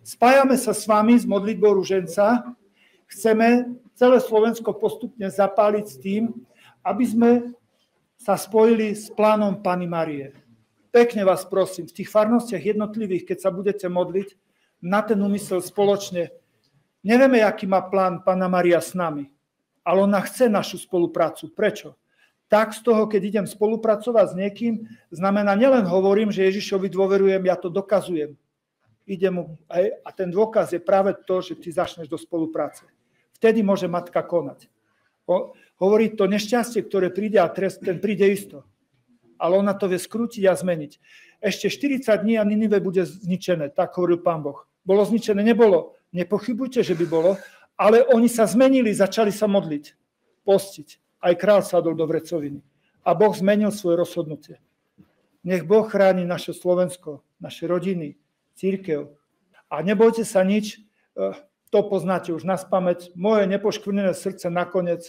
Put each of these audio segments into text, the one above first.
Spájame sa s vami s modlitbou ruženca. Chceme celé Slovensko postupne zapáliť s tým, aby sme sa spojili s plánom Panny Márie. Pekne vás prosím, v tých farnostiach jednotlivých, keď sa budete modliť, na ten úmysel spoločne. Nevieme, aký má plán Panna Mária s nami, ale ona chce našu spoluprácu. Prečo? Tak z toho, keď idem spolupracovať s niekým, znamená, nielen hovorím, že Ježišovi dôverujem, ja to dokazujem. Idem mu, a ten dôkaz je práve to, že ty začneš do spolupráce. Vtedy môže matka konať. Hovorí to nešťastie, ktoré príde a trest, ten príde isto. Ale ona to vie skrútiť a zmeniť. Ešte 40 dní a Ninive bude zničené, tak hovoril Pán Boh. Bolo zničené? Nebolo. Nepochybujte, že by bolo, ale oni sa zmenili, začali sa modliť, postiť. Aj kráľ sadol do vrecoviny. A Boh zmenil svoje rozhodnutie. Nech Boh chráni naše Slovensko, naše rodiny, cirkev. A nebojte sa nič, to poznáte už na spamäť. Moje nepoškvrnené srdce nakoniec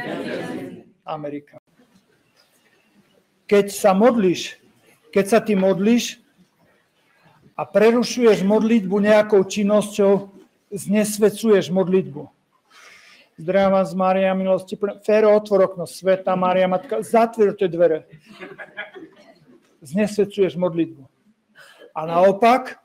Amerika. Keď sa ty modlíš a prerušuješ modlitbu nejakou činnosťou, znesvecuješ modlitbu. Zdravím vás, Mária, milosti. Féro, otvor okno, Svätá Mária, Matka, zatvír tie dvere. Znesvecuješ modlitbu. A naopak,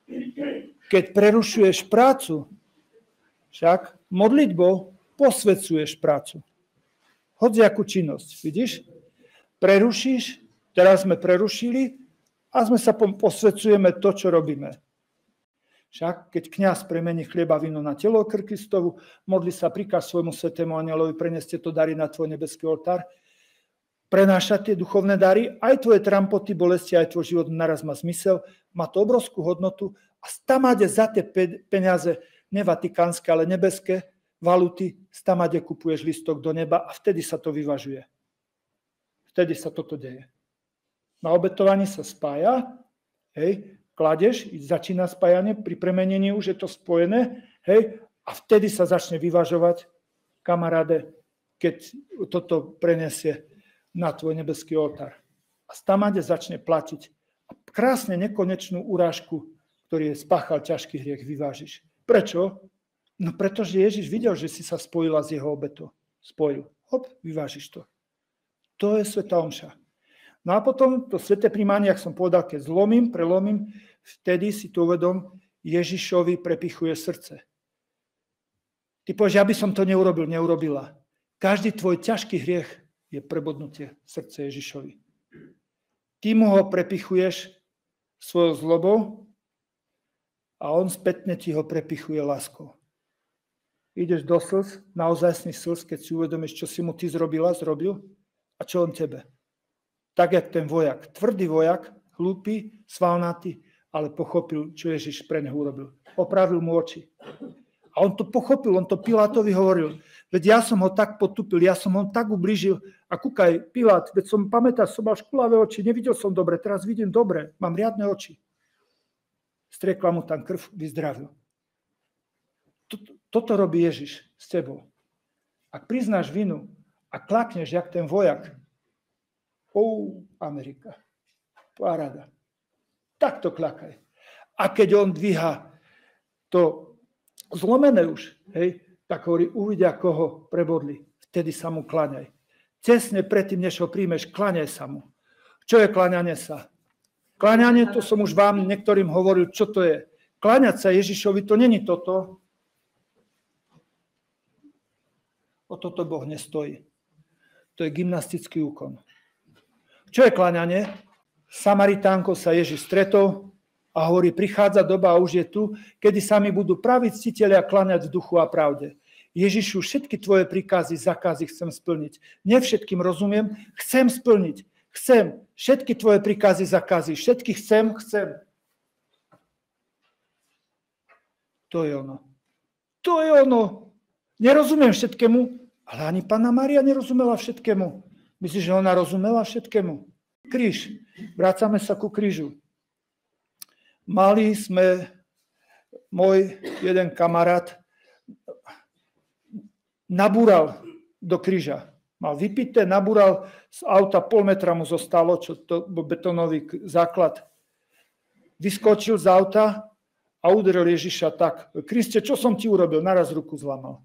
keď prerušuješ prácu, však modlitbou posvecuješ prácu. Hodziakú činnosť, vidíš? Prerušíš, teraz sme prerušili a sme sa posvecujeme to, čo robíme. Však keď kňaz premení chlieba víno na telo Kristovu, modli sa, prikáž svojmu svätému anjelovi, preneste to dary na tvoj nebeský oltár, prenáša tie duchovné dary, aj tvoje trampoty, bolesti, aj tvoj život naraz má zmysel, má to obrovskú hodnotu a stamáde za tie peniaze, nevatikánske, ale nebeské valuty, stamáde kupuješ listok do neba a vtedy sa to vyvažuje. Vtedy sa toto deje. Na obetovaní sa spája, hej, kladeš, začína spájanie, pri premenení už je to spojené, hej, a vtedy sa začne vyvažovať, kamaráde, keď toto prenesie na tvoj nebeský oltár. A stamáde začne platiť. A krásne nekonečnú urážku, ktorý je spáchal ťažký hriech, vyvážiš. Prečo? No pretože Ježiš videl, že si sa spojila s jeho obetou. Spojil. Hop, vyvážiš to. To je svätá omša. No a potom to sväté prijímanie, ak som povedal, keď prelomím, vtedy si to uvedom, Ježišovi prepichuje srdce. Ty povieš, ja by som to neurobila. Každý tvoj ťažký hriech je prebodnutie srdce Ježišovi. Ty mu ho prepichuješ svojou zlobou a on spätne ti ho prepichuje láskou. Ideš do slz, naozajstných slz, keď si uvedomíš, čo si mu ty zrobil a čo on tebe. Tak, jak ten vojak, tvrdý vojak, hlúpy, svalnatý, ale pochopil, čo Ježiš pre neho urobil. Opravil mu oči. A on to pochopil, on to Pilátovi hovoril. Veď ja som ho tak potupil, ja som ho tak ublížil. A kúkaj, Pilát, veď pamätám, som mal škulavé oči, nevidel som dobre, teraz vidím dobre, mám riadne oči. Striekla mu tam krv, vyzdravil. Toto robí Ježiš s tebou. Ak priznáš vinu a klakneš, jak ten vojak, Amerika, paráda. Takto klakaj. A keď on dvíha to zlomené už, hej, tak hovorí, uvidia, koho prebodli. Vtedy sa mu kláňaj. Tesne predtým, než ho príjmeš, kláňaj sa mu. Čo je kláňanie sa? Kláňanie, to som už vám niektorým hovoril, čo to je. Kláňať sa Ježišovi, to není toto. O toto Boh nestojí. To je gymnastický úkon. Čo je kláňanie? Samaritánkou sa Ježiš stretol a hovorí, prichádza doba a už je tu, kedy sami budú praví ctitelia kláňať v duchu a pravde. Ježišu, všetky tvoje príkazy, zákazy chcem splniť. Nie všetkým rozumiem, chcem splniť. Chcem. Všetky tvoje príkazy, zákazy. Všetky chcem. To je ono. To je ono. Nerozumiem všetkému, ale ani Panna Mária nerozumela všetkému. Myslíš, že ona rozumela všetkému? Kríž. Vracame sa ku krížu. Mali sme, môj jeden kamarát nabúral do kríža. Mal vypité, nabúral z auta, pol metra mu zostalo, čo to bol betónový základ. Vyskočil z auta a udrel Ježiša tak. Kriste, čo som ti urobil? Naraz ruku zlamal.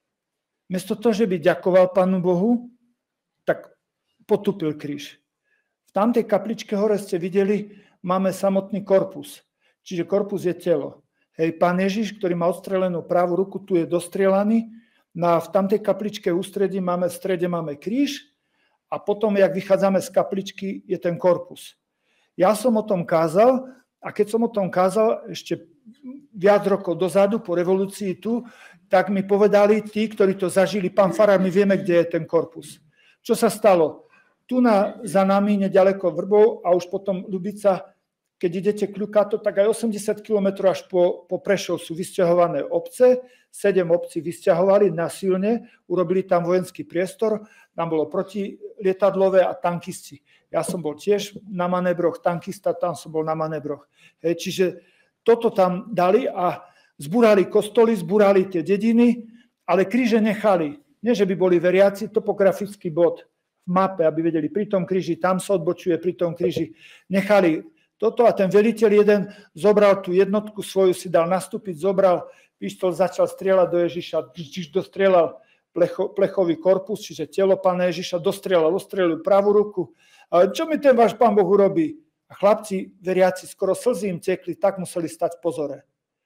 Miesto toho, že by ďakoval Pánu Bohu, tak potupil kríž. V tamtej kapličke hore ste videli, máme samotný korpus. Čiže korpus je telo. Hej, Pán Ježiš, ktorý má odstrelenú pravú ruku, tu je dostrielaný. No a v tamtej kapličke v strede máme kríž a potom, jak vychádzame z kapličky, je ten korpus. Ja som o tom kázal a keď som o tom kázal ešte viac rokov dozadu, po revolúcii tu, tak mi povedali tí, ktorí to zažili, pán farár, my vieme, kde je ten korpus. Čo sa stalo? Tu za nami, nedaleko Vrbov a už potom Ľubica, keď idete Kľukato, tak aj 80 km až po Prešov sú vysťahované obce, 7 obcí vysťahovali nasilne, urobili tam vojenský priestor, tam bolo protilietadlové a tankisti. Ja som bol tiež na manévroch, tankista, tam som bol na manévroch. Čiže toto tam dali a zbúrali kostoly, zbúrali tie dediny, ale kríže nechali. Nie, že by boli veriaci, topografický bod v mape, aby vedeli, pri tom kríži, tam sa odbočuje, pri tom kríži. Nechali toto a ten veliteľ jeden zobral tú jednotku svoju, si dal nastúpiť, zobral pištol, začal strieľať do Ježiša, dostrieľal plechový korpus, čiže telo Pána Ježiša, dostrieľal pravú ruku. Ale čo mi ten váš Pán Boh urobí? A chlapci, veriaci, skoro slzy im tekli, tak museli stať v pozore.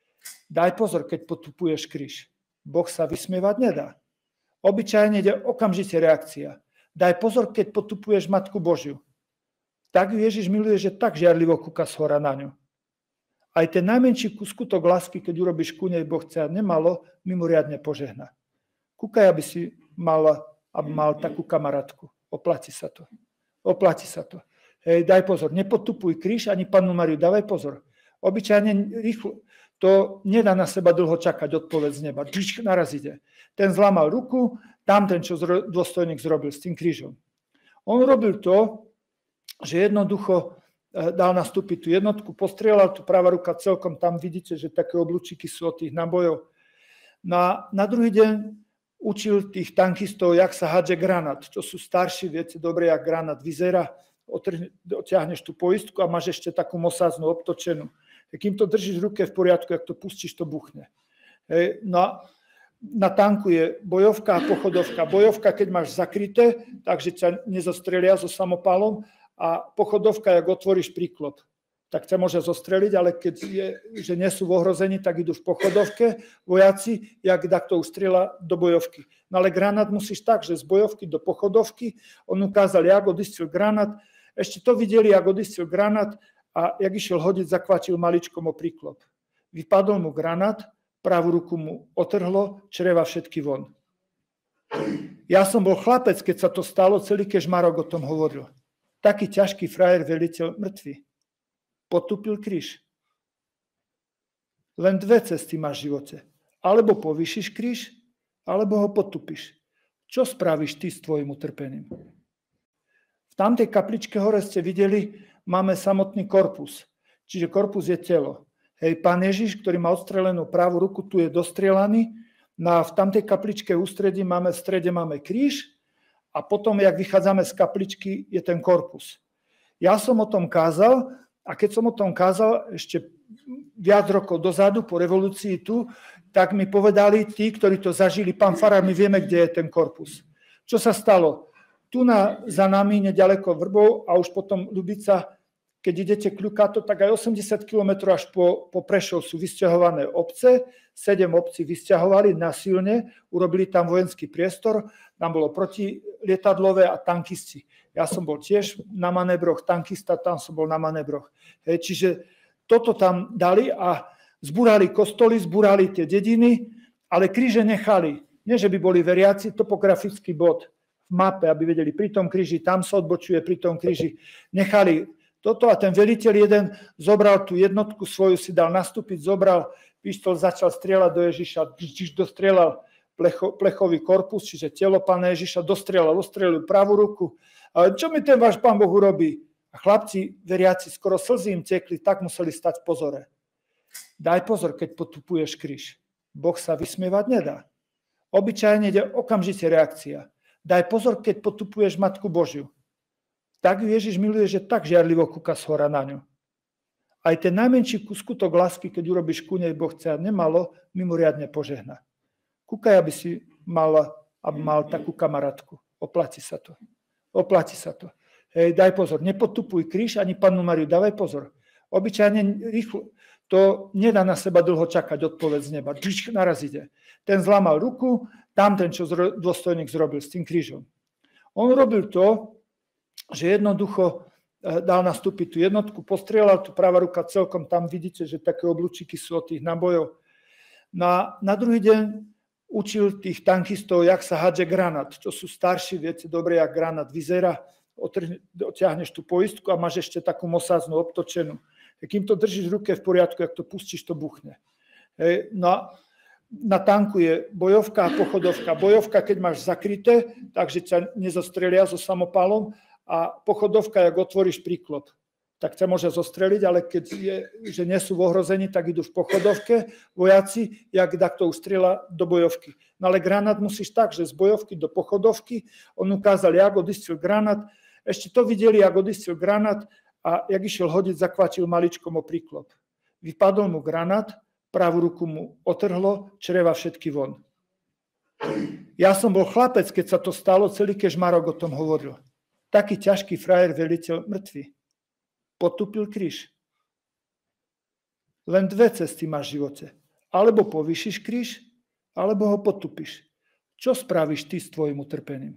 Daj pozor, keď potupuješ kríž. Boh sa vysmievať nedá. Obyčajne ide okamžite reakcia. Daj pozor, keď potupuješ Matku Božiu. Tak ju Ježiš miluje, že tak žiarlivo kúka zhora na ňu. Aj ten najmenší skutok lásky, keď urobíš ku nej, Boh chce nemalo, mimoriadne požehna. Kúkaj, aby si mal takú kamarátku. Oplatí sa to. Oplatí sa to. Hej, daj pozor, nepotupuj kríž ani Pannu Máriu, dávaj pozor. Obyčajne rýchlo, to nedá na seba dlho čakať odpoveď z neba. Naraz ide. Ten zlamal ruku, tam ten, čo dôstojník zrobil s tým krížom. On robil to, že jednoducho dal nastúpiť tú jednotku, postrieľal, tu pravá ruka celkom, tam vidíte, že také oblúčiky sú od tých nabojov. Na druhý deň učil tých tankistov, jak sa hádže granát. Čo sú starší, viete dobre, jak granát vyzerá. Otiahneš tú poistku a máš ešte takú mosáznú obtočenú. Kým to držíš v ruke v poriadku, ak to pustíš, to buchne. Na tanku je bojovka a pochodovka. Bojovka, keď máš zakryté, takže ťa nezostrelia so samopalom a pochodovka, jak otvoríš príklop, tak ťa môže zostreliť, ale keď že nie sú v ohrození, tak idú v pochodovke vojaci, jak takto ustrieľa do bojovky. No ale granát musíš tak, že z bojovky do pochodovky, on ukázal, jak odistil granát, ešte to videli, jak odistil granát a jak išiel hodiť, zakvačil maličkom o príklop. Vypadol mu granát, pravú ruku mu otrhlo, čreva všetky von. Ja som bol chlapec, keď sa to stalo, celý Kežmarok o tom hovoril. Taký ťažký frajer, veliteľ, mŕtvy. Potupil kríž. Len dve cesty máš v živote. Alebo povýšiš kríž, alebo ho potupíš. Čo spravíš ty s tvojim utrpením? V tamtej kapličke hore ste videli, máme samotný korpus. Čiže korpus je telo. Hej, Pán Ježiš, ktorý má odstrelenú pravú ruku, tu je dostrielaný. No a v tamtej kapličke v strede máme kríž a potom, jak vychádzame z kapličky, je ten korpus. Ja som o tom kázal a keď som o tom kázal ešte viac rokov dozadu, po revolúcii tu, tak mi povedali tí, ktorí to zažili, pán farár, my vieme, kde je ten korpus. Čo sa stalo? Tu za nami, nedaleko Vrbov a už potom Ľubica, keď idete Kľukato, tak aj 80 km až po Prešov sú vysťahované obce, 7 obcí vysťahovali nasilne, urobili tam vojenský priestor, tam bolo protilietadlové a tankisti. Ja som bol tiež na manévroch, tankista, tam som bol na manévroch. Čiže toto tam dali a zbúrali kostoly, zbúrali tie dediny, ale kríže nechali. Nie, že by boli veriaci, topografický bod v mape, aby vedeli, pri tom kríži, tam sa odbočuje, pri tom kríži. Nechali toto a ten veliteľ jeden zobral tú jednotku svoju, si dal nastúpiť, zobral pištol, začal strieľať do Ježiša, dostrieľal plechový korpus, čiže telo Pána Ježiša, dostrieľal pravú ruku. Ale čo mi ten váš Pán Boh urobí? A chlapci, veriaci, skoro slzy im tekli, tak museli stať v pozore. Daj pozor, keď potupuješ kríž. Boh sa vysmievať nedá. Obyčajne ide okamžite reakcia. Daj pozor, keď potupuješ Matku Božiu. Tak ju Ježiš miluje, že tak žiarlivo kúka zhora na ňu. aj ten najmenší skutok lásky, keď urobíš ku nej, Boh chce a nemalo, mimoriadne požehná. Kúkaj, aby si mal takú kamarátku. Oplatí sa to. Oplatí sa to. Hej, daj pozor, nepotupuj kríž ani Pannu Máriu, dávaj pozor. Obyčajne rýchlo, to nedá na seba dlho čakať odpoveď z neba. Naraz ide. Ten zlamal ruku, tamten, čo dôstojník zrobil s tým krížom. On robil to, že jednoducho dal nastúpiť tú jednotku, postrieľal, tu práva ruka celkom, tam vidíte, že také oblúčiky sú od tých nabojov. Na druhý deň učil tých tankistov, jak sa hádže granát. Čo sú starší, viete dobre, jak granát vyzerá. Otiahneš tú poistku a máš ešte takú mosáznú obtočenú. Kým to držíš v ruke v poriadku, jak to pustíš, to buchne. Na tanku je bojovka a pochodovka. Bojovka, keď máš zakryté, takže ťa nezostrelia so samopalom, a pochodovka, jak otvoríš príklop, tak ťa môže zostreliť, ale keď že nie sú v ohrození, tak idú v pochodovke vojaci, jak takto už strieľa do bojovky. No ale granát musíš tak, že z bojovky do pochodovky, on ukázal, jak odistil granát, ešte to videli, jak odistil granát a jak išiel hodiť, zakvačil maličkom o príklop. Vypadol mu granát, pravú ruku mu otrhlo, čreva všetky von. Ja som bol chlapec, keď sa to stalo, celý Kežmarok o tom hovoril. Taký ťažký frajer, veliteľ, mŕtvy. Potupil kríž. Len dve cesty máš v živote. Alebo povýšiš kríž, alebo ho potupíš. Čo spravíš ty s tvojim utrpením?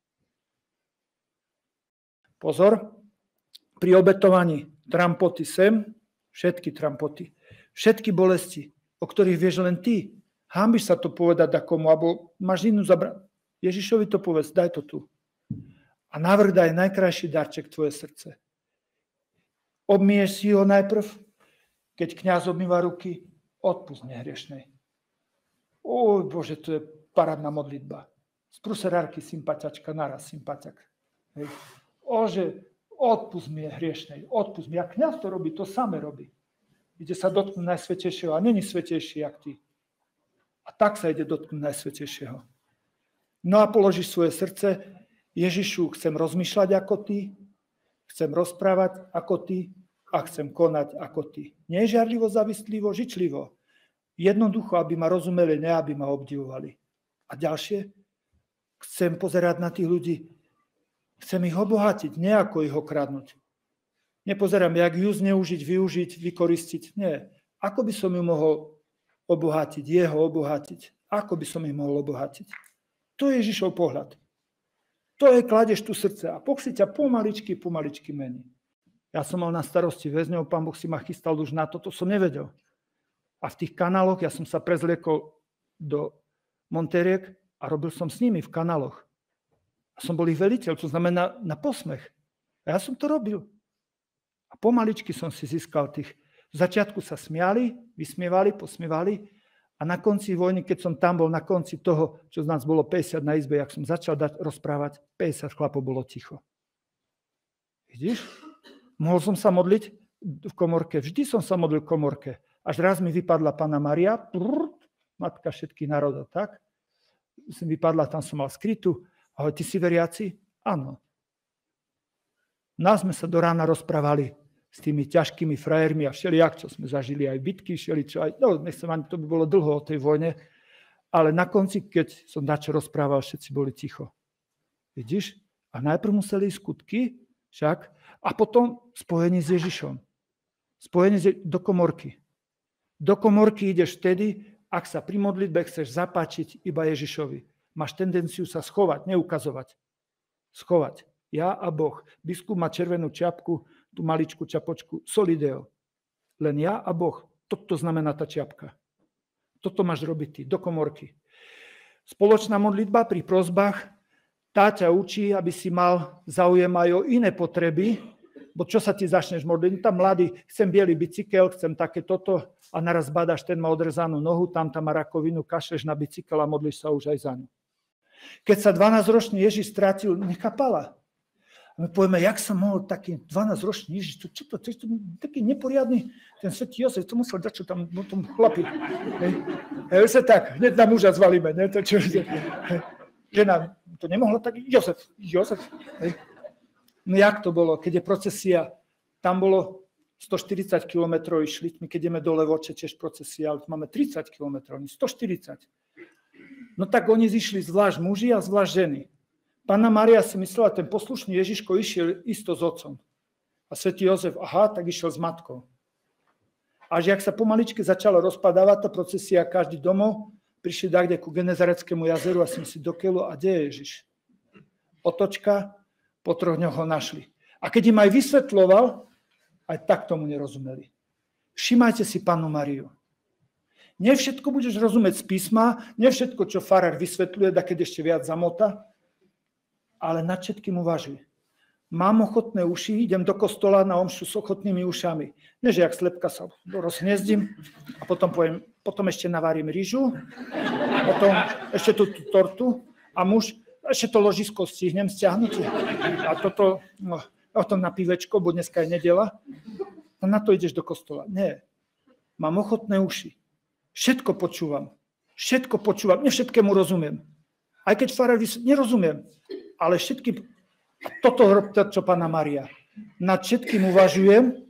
Pozor, pri obetovaní trampoty sem, všetky trampoty, všetky bolesti, o ktorých vieš len ty. Hanbíš sa to povedať takomu, alebo máš inú zabrať. Ježišovi to povedz, daj to tu. A navrch daj najkrajší darček tvoje srdce. Obmieš si ho najprv, keď kňaz obmýva ruky, odpusť nehriešnej. Ó, Bože, to je parádna modlitba. Z pruserárky sympatiačka, naraz sympatiak. Ože, odpusť mi hriešnej, odpusť mi. A kňaz to robí, to samé robí. Ide sa dotknúť Najsvätejšieho a není svätejší, jak ty. A tak sa ide dotknúť Najsvätejšieho. No a položíš svoje srdce, Ježišu, chcem rozmýšľať ako ty, chcem rozprávať ako ty a chcem konať ako ty. Nie žiarlivo, zavistlivo, žičlivo. Jednoducho, aby ma rozumeli, ne aby ma obdivovali. A ďalšie, chcem pozerať na tých ľudí, chcem ich obohatiť, nie ako ich okradnúť. Nepozerám, jak ju zneužiť, využiť, vykoristiť. Nie. Ako by som ju mohol obohatiť, jeho obohatiť? Ako by som ich mohol obohatiť? To je Ježišov pohľad. To je, kladeš tu srdce a Boh si ťa pomaličky mení. Ja som mal na starosti väzňov, Pán Boh si ma chystal už na to som nevedel. A v tých kanáloch, ja som sa prezliekol do monteriek a robil som s nimi v kanáloch. A som bol ich veliteľ, to znamená na posmech. A ja som to robil. A pomaličky som si získal tých. V začiatku sa smiali, vysmievali, posmievali. A na konci vojny, keď som tam bol, na konci toho, čo z nás bolo 50 na izbe, jak som začal rozprávať, 50 chlapov bolo ticho. Vidíš? Mohol som sa modliť v komorke. Vždy som sa modlil v komorke. Až raz mi vypadla Panna Mária, matka všetkých národov, tak? Som vypadla, tam som mal skrytú. Ahoj, ty si veriaci? Áno. Nás sme sa do rána rozprávali s tými ťažkými frajermi a všelijak, čo sme zažili aj bitky, všeličo aj, nechcem ani, to by bolo dlho o tej vojne, ale na konci, keď som dačo rozprával, všetci boli ticho. Vidíš? A najprv museli ísť skutky, však, a potom spojenie s Ježišom. Spojenie do komorky. Do komorky ideš vtedy, ak sa pri modlitbe chceš zapáčiť iba Ježišovi. Máš tendenciu sa schovať, neukazovať. Schovať. Ja a Boh. Biskup má červenú čiapku, tú maličkú čapočku, solideo. Len ja a Boh. Toto znamená tá čiapka. Toto máš robiť ty, do komorky. Spoločná modlitba pri prosbách, tá ťa učí, aby si mal záujem aj o iné potreby, bo čo sa ti začneš modliť? Tam mladý, chcem biely bicykel, chcem také toto a naraz badaš, ten má odrezanú nohu, tam má rakovinu, kašleš na bicykel a modlíš sa už aj za ňu. Keď sa 12-ročný Ježiš strátil, nechápala. A my povieme, jak sa mohol taký 12-ročný Ježiš, čo to je taký neporiadny, ten svätý Jozef, to musel dať, čo tam no, tom chlapi. Hej, sa tak, hneď na muža zvalíme, ne? To, čo, žena, to nemohla tak, Jozef. Hej. No jak to bolo, keď je procesia, tam bolo 140 km išli, my keď ideme do Levoče, tiež procesia, ale máme 30 km, 140. No tak oni zišli zvlášť muži a zvlášť ženy. Panna Mária si myslela, ten poslušný Ježiško išiel isto s otcom. A svätý Jozef, tak išiel s matkou. Až jak sa pomaličky začala rozpadávať tá procesia, každý domov, prišli dakde ku Genezareckému jazeru a som si do keľu, a kde je Ježiš? Otočka, po 3 dňoch ho našli. A keď im aj vysvetľoval, aj tak tomu nerozumeli. Všimajte si Pannu Máriu. Nie všetko budeš rozumieť z písma, nie všetko, čo farár vysvetľuje, da keď ešte viac zamota, ale nad všetkým uvažuj. Mám ochotné uši, idem do kostola na omšu s ochotnými ušami. Nie, že jak slepka sa rozhniezdím a potom ešte navarím rýžu, potom ešte tú tortu a muž, ešte to ložisko stihnem stiahnuť a toto na pivečko, bo dneska je nedeľa. A na to ideš do kostola. Nie. Mám ochotné uši. Všetko počúvam. Nie všetkému rozumiem. Aj keď farár nerozumiem, ale všetkým. A toto robí čo Panna Mária. Nad všetkým uvažujem,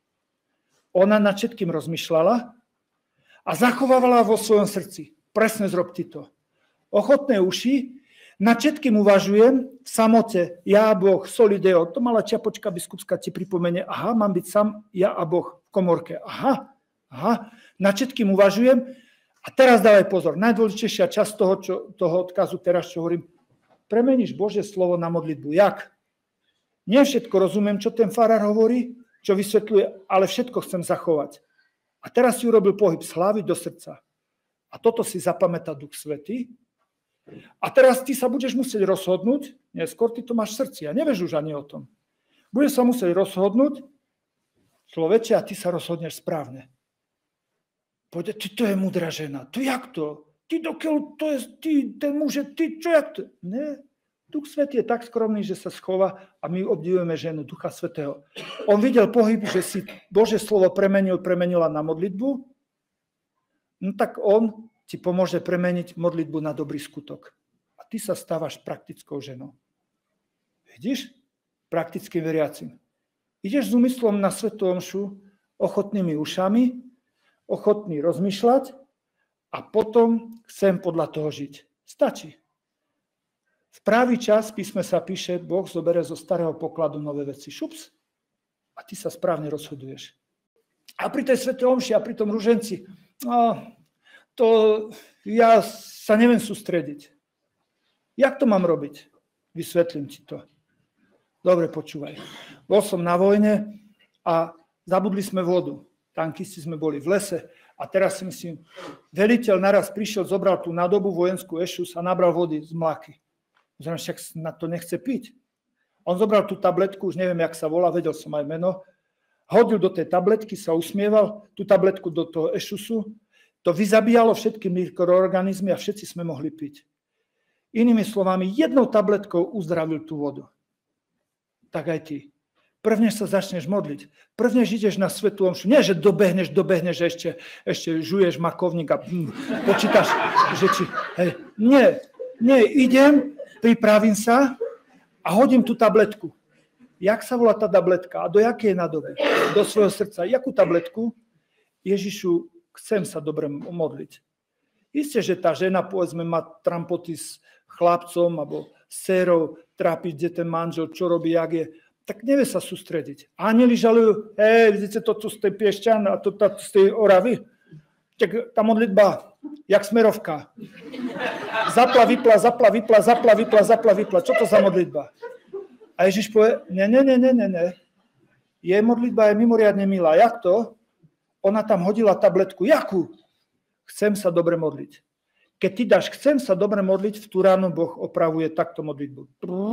ona nad všetkým rozmýšľala a zachovávala vo svojom srdci. Presne zrob ty to. Ochotné uši, nad všetkým uvažujem, v samote, ja a Boh, solideo, to malá čiapočka biskupská ti pripomene, mám byť sám, ja a Boh v komorke. Nad všetkým uvažujem a teraz dávaj pozor, najdôležitejšia časť toho odkazu teraz, čo hovorím, premeníš Božie slovo na modlitbu. Jak? Nie všetko rozumiem, čo ten farár hovorí, čo vysvetľuje, ale všetko chcem zachovať. A teraz si urobil pohyb z hlavy do srdca. A toto si zapamätá Duch Svätý. A teraz ty sa budeš musieť rozhodnúť, neskôr ty to máš v srdci, a nevieš už ani o tom. Budeš sa musieť rozhodnúť, človeče, a ty sa rozhodneš správne. Povedať, ty to je múdra žena, to jak to? Ty dokiaľ to je, ty, ten muž, ty, čo jak to? Ne, Duch Svätý je tak skromný, že sa schová a my obdivujeme ženu Ducha Svätého. On videl pohyb, že si Božie slovo premenila na modlitbu, no tak on ti pomôže premeniť modlitbu na dobrý skutok. A ty sa stávaš praktickou ženou. Vidíš? Praktickým veriacim. Ideš s úmyslom na svätú omšu, ochotnými ušami, ochotný rozmýšľať, a potom chcem podľa toho žiť. Stačí. V pravý čas v písme sa píše, Boh zoberie zo starého pokladu nové veci. Šups. A ty sa správne rozhoduješ. A pri tej svätej omši a pri tom ruženci, to ja sa neviem sústrediť. Jak to mám robiť? Vysvetlím ti to. Dobre, počúvaj. Bol som na vojne a zabudli sme vodu. Tankisti sme boli v lese. A teraz si myslím, veliteľ naraz prišiel, zobral tú nádobu vojenskú ešus a nabral vody z mlaky. Zrejme však na to nechce piť. On zobral tú tabletku, už neviem, jak sa volá, vedel som aj meno, hodil do tej tabletky, sa usmieval, tú tabletku do toho ešusu, to vyzabíjalo všetky mikroorganizmy a všetci sme mohli piť. Inými slovami, jednou tabletkou uzdravil tú vodu. Tak aj ty. Prvne sa začneš modliť. Prvne ideš na svätú omšu. Nie, že dobehneš, ešte žuješ makovník a počítaš, že či... Hej. Nie, idem, pripravím sa a hodím tú tabletku. Jak sa volá tá tabletka a do jakej nádoby? Do svojho srdca. Jakú tabletku? Ježišu, chcem sa dobre modliť. Isté, že tá žena, povedzme, má trampoty s chlapcom alebo s dcerou, trápiť, kde ten manžel, čo robí, jak je, tak nevie sa sústrediť. Anieli žalujú, vidíte to tu z tej Piešťan a to z tej Oravy? Tak tá modlitba, jak smerovka. Zapla, vypla. Čo to za modlitba? A Ježiš povie, ne. Jej modlitba je mimoriadne milá. Jak to? Ona tam hodila tabletku. Jakú? Chcem sa dobre modliť. Keď ty dáš, chcem sa dobre modliť, v tú ránu Boh opravuje takto modlitbu.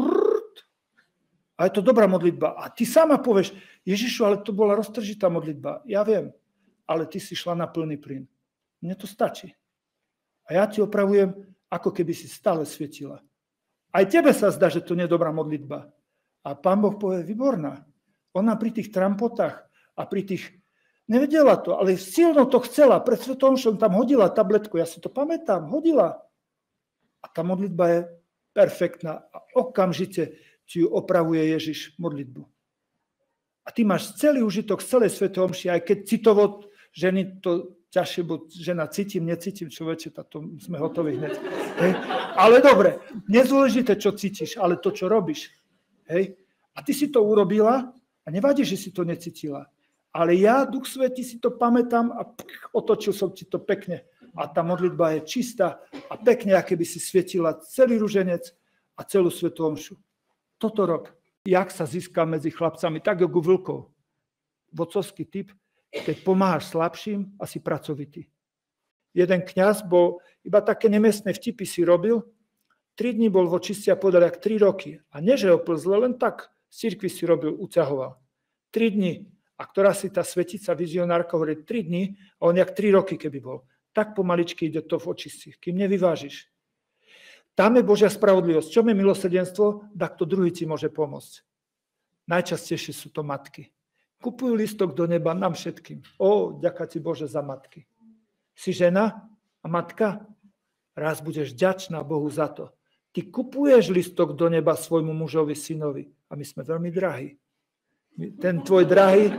A je to dobrá modlitba. A ty sama povieš, Ježišu, ale to bola roztržitá modlitba. Ja viem, ale ty si šla na plný plyn. Mne to stačí. A ja ti opravujem, ako keby si stále svietila. Aj tebe sa zdá, že to nie je dobrá modlitba. A Pán Boh povie, výborná. Ona pri tých trampotách a pri tých... Nevedela to, ale silno to chcela. Pred svetom som tam hodila tabletku. Ja si to pamätám. Hodila. A tá modlitba je perfektná. A okamžite ti ju opravuje Ježiš modlitbu. A A ty máš celý užitok z celej svätej omši, aj keď citovo ženy to ťažšie, bo žena cítim, necítim, človeče, to sme hotoví hneď. Hej. Ale dobre, nedôležité, čo cítiš, ale to, čo robíš. Hej. A ty si to urobila a nevadí, že si to necítila. Ale ja, Duch Svätý, si to pamätám a otočil som ti to pekne. A tá modlitba je čistá a pekne, aké by si svietila celý ruženec a celú svätú omšu. Toto rob. Jak sa získa medzi chlapcami, tak ako vlkov. Vodcovský typ, keď pomáhaš slabším a si pracovitý. Jeden kňaz bol, iba také nemiestne vtipy si robil, 3 dní bol v očistci a povedal, jak 3 roky. A nie, že ho plzle, len tak z cirkvi si robil, uťahoval. 3 dní. A ktorá si tá svetica, vizionárka, hovorí 3 dní, a on jak 3 roky, keby bol. Tak pomaličky ide to v očistci, kým nevyvážiš. Tam je Božia spravodlivosť. Čo je milosrdenstvo? Tak to druhý ti môže pomôcť. Najčastejšie sú to matky. Kupujú listok do neba nám všetkým. Ďaká ti Bože za matky. Si žena a matka? Raz budeš vďačná Bohu za to. Ty kupuješ listok do neba svojmu mužovi, synovi. A my sme veľmi drahí. Ten tvoj drahý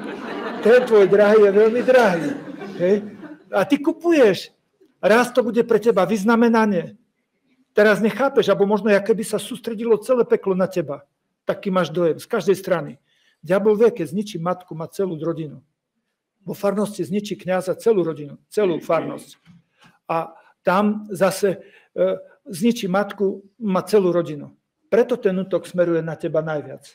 je veľmi drahý. Hej? A ty kupuješ. Raz to bude pre teba vyznamenanie. Teraz nechápeš, alebo možno, aké by sa sústredilo celé peklo na teba. Taký máš dojem z každej strany. Diabol vie, keď zničí matku, má celú rodinu. Vo farnosti zničí kňaza celú rodinu, celú farnosť. A tam zase zničí matku, má celú rodinu. Preto ten útok smeruje na teba najviac.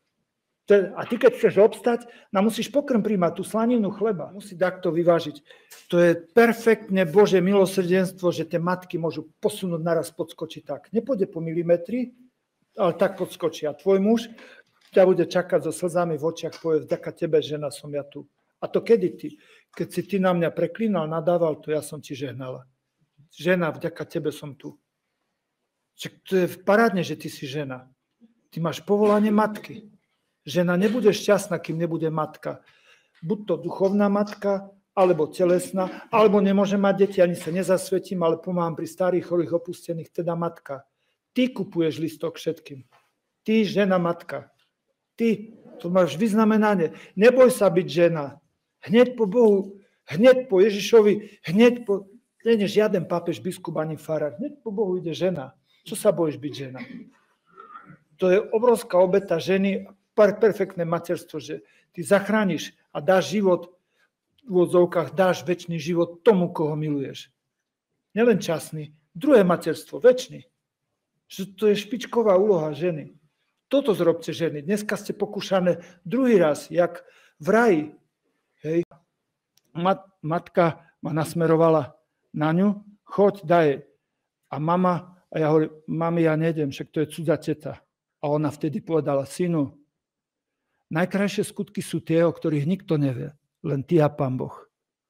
A ty, keď chceš obstať, musíš pokrm príjmať tú slaninu chleba. Musí takto vyvážiť. To je perfektne Božie milosrdenstvo, že tie matky môžu posunúť naraz, podskočiť tak. Nepôjde po milimetri, ale tak podskočí. A tvoj muž ťa bude čakať so slzami v očiach, povie, vďaka tebe, žena, som ja tu. A to kedy ty? Keď si ty na mňa preklínal, nadával, to ja som ti žehnala. Žena, vďaka tebe som tu. To je parádne, že ty si žena. Ty máš povolanie matky. Žena nebude šťastná, kým nebude matka. Buď to duchovná matka, alebo telesná, alebo nemôže mať deti, ani sa nezasvetím, ale pomáham pri starých, chorých, opustených, teda matka. Ty kupuješ listok všetkým. Ty, žena, matka. Ty, to máš vyznamenanie. Neboj sa byť žena. Hneď po Bohu, hneď po Ježišovi, nie je žiaden pápež, biskup ani farár. Hneď po Bohu ide žena. Čo sa bojíš byť žena? To je obrovská obeta ženy, perfektné materstvo, že ty zachrániš a dáš život, v úvodzovkách dáš večný život tomu, koho miluješ. Nielen časný, druhé materstvo, večný. Že to je špičková úloha ženy. Toto zrobte ženy. Dneska ste pokúšané druhý raz, jak v raji. Hej. Matka ma nasmerovala na ňu, choď, daj. A ja hovorím, mami, ja nejdem, však to je cudzá teta. A ona vtedy povedala, synu, najkrajšie skutky sú tie, o ktorých nikto nevie. Len ty a Pán Boh.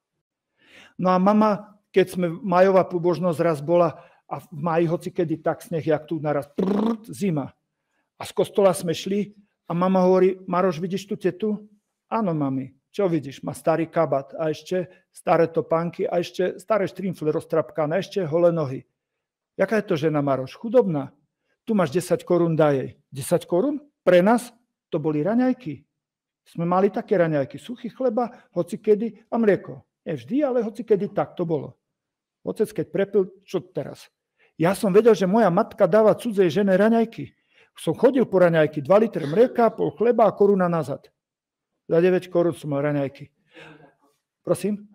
No a mama, keď sme majová pobožnosť raz bola a v máji hocikedy tak sneh, jak tu naraz zima. A z kostola sme šli a mama hovorí, Maroš, vidíš tú tetu? Áno, mami. Čo vidíš? Má starý kabát a ešte staré topánky a ešte staré štrimfle roztrapkané, ešte holé nohy. Jaká je to žena, Maroš? Chudobná. Tu máš 10 korún, daj jej. 10 korún? Pre nás? To boli raňajky. Sme mali také raňajky. Suchý chleba, hocikedy a mlieko. Nie vždy, ale hocikedy tak to bolo. Otec, keď prepil, čo teraz? Ja som vedel, že moja matka dáva cudzej žene raňajky. Som chodil po raňajky, 2 litre mlieka, pol chleba a koruna nazad. Za 9 korún som mal raňajky. Prosím?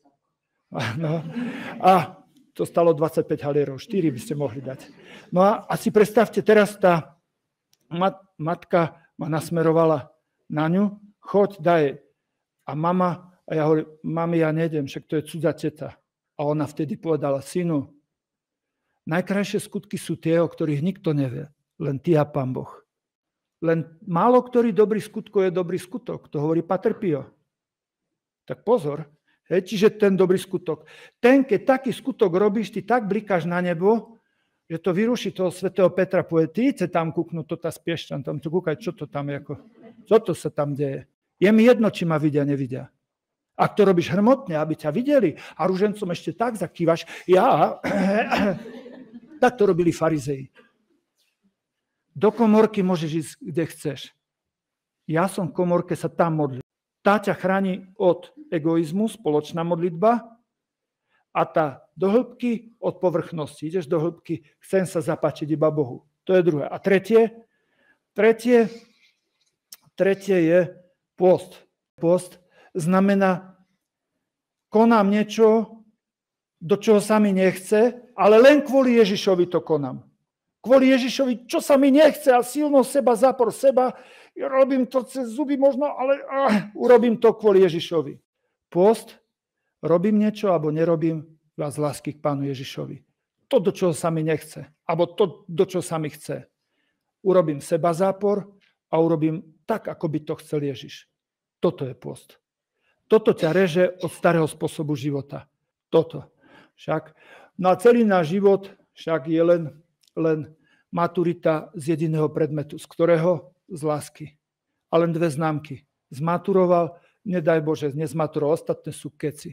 No. A to stalo 25 halierov, 4 by ste mohli dať. No a si predstavte, teraz tá matka ma nasmerovala na ňu, choď, daj. A ja hovorím, mami, ja nejdem, však to je cudzá teta. A ona vtedy povedala, synu, najkrajšie skutky sú tie, o ktorých nikto nevie. Len ty a Pán Boh. Len málo ktorý dobrý skutok je dobrý skutok. To hovorí Pater Pio. Tak pozor. Čiže ten dobrý skutok. Keď taký skutok robíš, ty tak blikáš na nebo, že to vyruší toho svätého Petra, povie, ty chce tam kúknúť, to tá spiešťan, tam to kúkaj, čo to tam je, čo to sa tam deje. Je mi jedno, či ma vidia, nevidia. Ak to robíš hrmotne, aby ťa videli a ružencom ešte tak zakývaš, tak to robili farizei. Do komórky môžeš ísť, kde chceš. Ja som v komórke, sa tam modlím. Tá ťa chráni od egoizmu, spoločná modlitba, a tá do hĺbky od povrchnosti. Ideš do hĺbky, chcem sa zapáčiť iba Bohu. To je druhé. A tretie je pôst. Pôst znamená, konám niečo, do čoho sa mi nechce, ale len kvôli Ježišovi to konám. Kvôli Ježišovi, čo sa mi nechce a silno seba, zápor seba, robím to cez zuby možno, ale urobím to kvôli Ježišovi. Pôst, robím niečo alebo nerobím iba z lásky k Pánu Ježišovi. To, do čoho sa mi nechce, alebo to, do čoho sa mi chce. Urobím seba zápor a urobím tak, ako by to chcel Ježiš. Toto je pôst. Toto ťa reže od starého spôsobu života. Toto. Však na celý náš život však je len maturita z jediného predmetu. Z ktorého? Z lásky. A len 2 známky. Zmaturoval, nedaj Bože, nezmaturoval. Ostatné sú keci.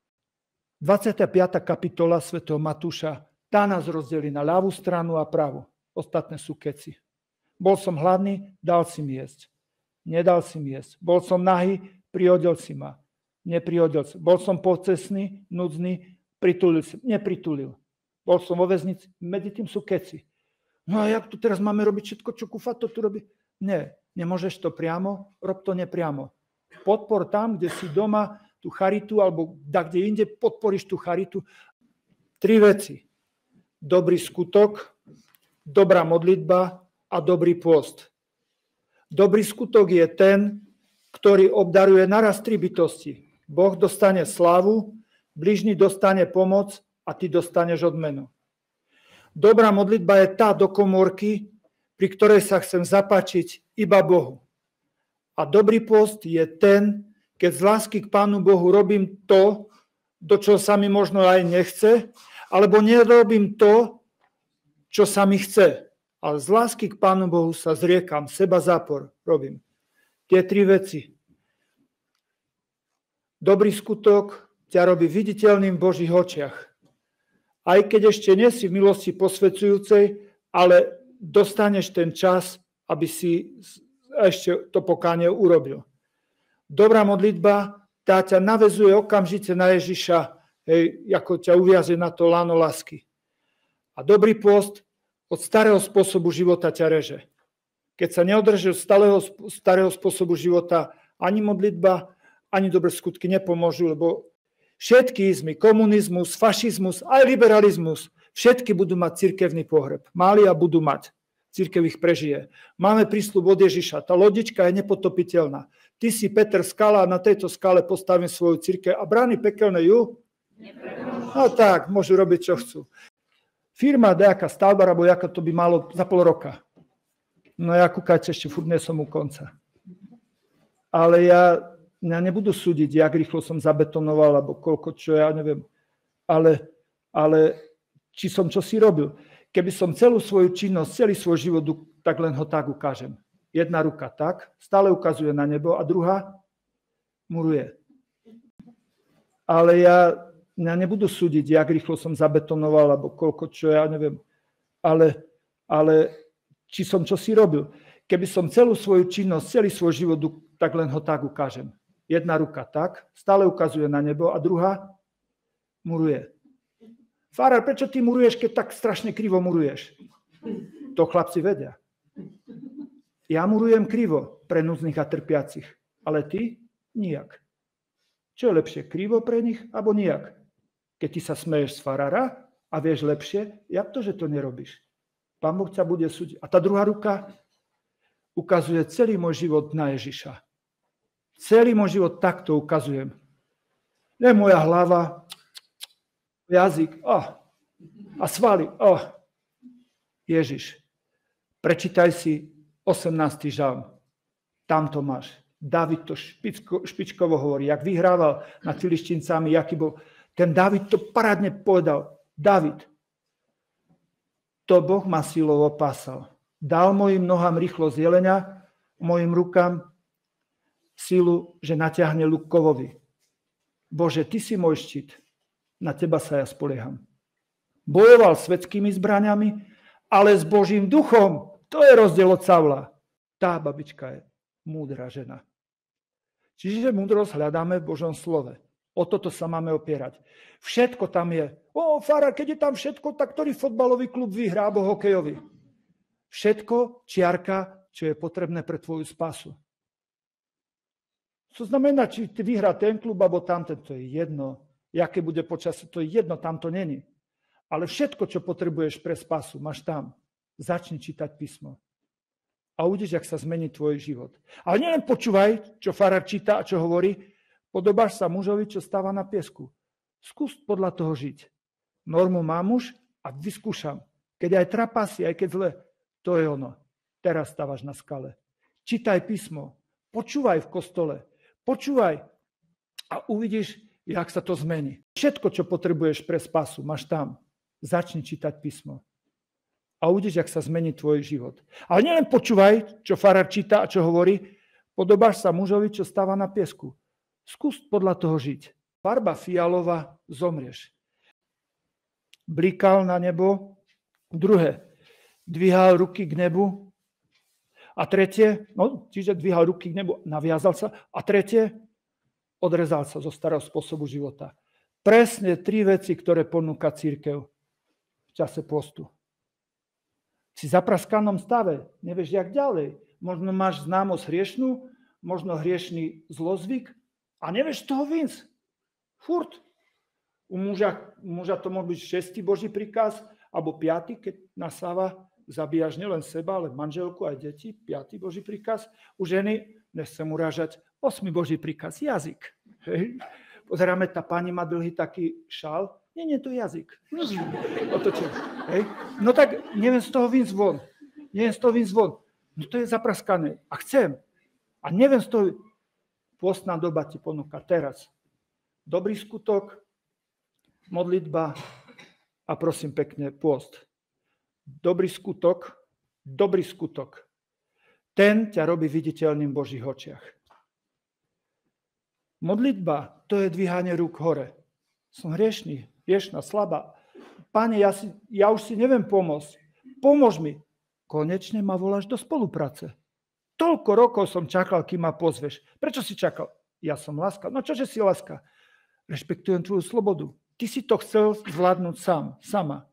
25. kapitola svätého Matúša, tá nás rozdelí na ľavú stranu a pravú. Ostatné sú keci. Bol som hladný, dal si mi jesť. Nedal si mi jesť. Bol som nahý, prihodil si ma. Neprihodil si. Bol som pocestný, núdzny, pritulil si. Nepritulil. Bol som vo väznici. Medzi tým sú keci. No a jak tu teraz máme robiť všetko, čo Kufato tu robí? Nie, nemôžeš to priamo, rob to nepriamo. Podpor tam, kde si doma, tú charitu, alebo kde inde podporíš tú charitu. 3 veci. Dobrý skutok, dobrá modlitba a dobrý pôst. Dobrý skutok je ten, ktorý obdaruje naraz 3 bytosti. Boh dostane slávu, bližný dostane pomoc a ty dostaneš odmenu. Dobrá modlitba je tá do komórky, pri ktorej sa chcem zapáčiť iba Bohu. A dobrý pôst je ten, keď z lásky k Pánu Bohu robím to, do čoho sa mi možno aj nechce, alebo nerobím to, čo sa mi chce. Ale z lásky k Pánu Bohu sa zriekam, seba zápor robím. Tie 3 veci. Dobrý skutok ťa robí viditeľným v Božích očiach. Aj keď ešte nie si v milosti posvedzujúcej, ale dostaneš ten čas, aby si ešte to pokánie urobil. Dobrá modlitba, tá ťa naväzuje okamžite na Ježiša, ako ťa uviaže na to lano lásky. A dobrý pôst od starého spôsobu života ťa reže. Keď sa neodržíš od starého spôsobu života, ani modlitba, ani dobré skutky nepomôžu, lebo všetky izmy, komunizmus, fašizmus, aj liberalizmus, všetky budú mať cirkevný pohreb. Mali a budú mať. Cirkev ich prežije. Máme prísľub od Ježiša. Tá lodička je nepotopiteľná. Ty si Peter skala a na tejto skale postavím svoju cirkev a brány pekelné ju? No tak, môžu robiť, čo chcú. Firma, nejaká stavba, alebo jaká to by malo za pol roka. No ja kúkajte, ešte furt nie som u konca. Ale mňa nebudú súdiť, jak rýchlo som zabetonoval, alebo koľko, čo ja neviem. Ale či som čosi robil. Keby som celú svoju činnosť, celý svoj život, tak len ho tak ukážem. Jedna ruka tak, stále ukazuje na nebo a druhá muruje. Ale mňa nebudú súdiť, jak rýchlo som zabetonoval, alebo koľko, čo ja neviem. Ale či som čosi robil. Keby som celú svoju činnosť, celý svoj život, tak len ho tak ukážem. Jedna ruka tak, stále ukazuje na nebo a druhá muruje. Farár, prečo ty muruješ, keď tak strašne krivo muruješ? To chlapci vedia. Ja murujem krivo pre núdznych a trpiacich, ale ty nijak. Čo je lepšie, krivo pre nich, alebo nijak? Keď ty sa smeješ z farára a vieš lepšie, jak to, že to nerobíš? Pán Boh ťa bude súdiť. A tá druhá ruka ukazuje celý môj život na Ježiša. Celý môj život takto ukazujem. Nie moja hlava, jazyk, a svaly, Ježiš. Prečítaj si 18. žalm. Tam to máš. Dávid to špičkovo hovorí, jak vyhrával nad filištíncami, jaký bol. Ten Dávid to parádne povedal. Dávid, to Boh ma silou opásal. Dal mojim nohám rýchlosť jelenia, mojim rukám silu, že natiahne luk kovovi. Bože, ty si môj štít. Na teba sa ja spolieham. Bojoval svetskými zbraňami, ale s Božím duchom. To je rozdiel od Saula. Tá babička je múdra žena. Čiže múdrosť hľadáme v Božom slove. O toto sa máme opierať. Všetko tam je. Farár, keď je tam všetko, tak ktorý fotbalový klub vyhrá, alebo hokejový? Všetko čiarka, čo je potrebné pre tvoju spasu. To znamená, či ty vyhrá ten klub, alebo tamten, to je jedno. Jaké bude počasie, to je jedno, tam to není. Ale všetko, čo potrebuješ pre spasu, máš tam. Začni čítať písmo. A uvidíš, jak sa zmení tvoj život. Ale nielen počúvaj, čo farár číta a čo hovorí, podobáš sa mužovi, čo stáva na piesku. Skús podľa toho žiť. Normu mám už a vyskúšam. Keď aj trapasí, aj keď zle, to je ono. Teraz stávaš na skale. Čítaj písmo. Počúvaj v kostole. Počúvaj a uvidíš, jak sa to zmení. Všetko, čo potrebuješ pre spasu, máš tam. Začni čítať písmo. A uvidíš, jak sa zmení tvoj život. Ale nielen počúvaj, čo farár číta a čo hovorí, podobáš sa mužovi, čo stáva na piesku. Skús podľa toho žiť. Farba fialová, zomrieš. Blikal na nebo, druhé, dvíhal ruky k nebu a tretie, čiže dvíhal ruky k nebu, naviazal sa a tretie, odrezal sa zo starého spôsobu života. Presne 3 veci, ktoré ponúka cirkev v čase postu. Si v zapraskanom stave, nevieš, jak ďalej. Možno máš známosť hriešnú, možno hriešný zlozvyk a nevieš toho vinc. Furt. U muža to môže byť 6. Boží príkaz, alebo 5., keď nasáva, zabíjaš nielen seba, ale manželku aj deti, 5. Boží príkaz. U ženy, nechcem urážať, 8. Boží príkaz, jazyk. Hej. Pozeráme, tá pani má dlhý taký šál, nie, to jazyk. Otočím. Hej. No tak neviem z toho víc von. No to je zapraskané. A chcem. A neviem z toho. Postná doba ti ponúka teraz. Dobrý skutok, modlitba a prosím pekne pôst. Dobrý skutok. Ten ťa robí viditeľným v Božích očiach. Modlitba, to je dvíhanie rúk hore. Som hriešný. Hriešná, slabá. Pane, ja už si neviem pomôcť. Pomôž mi. Konečne ma voláš do spolupráce. Toľko rokov som čakal, kým ma pozveš. Prečo si čakal? Ja som láska. No čože si láska? Rešpektujem tvoju slobodu. Ty si to chcel zvládnuť sama.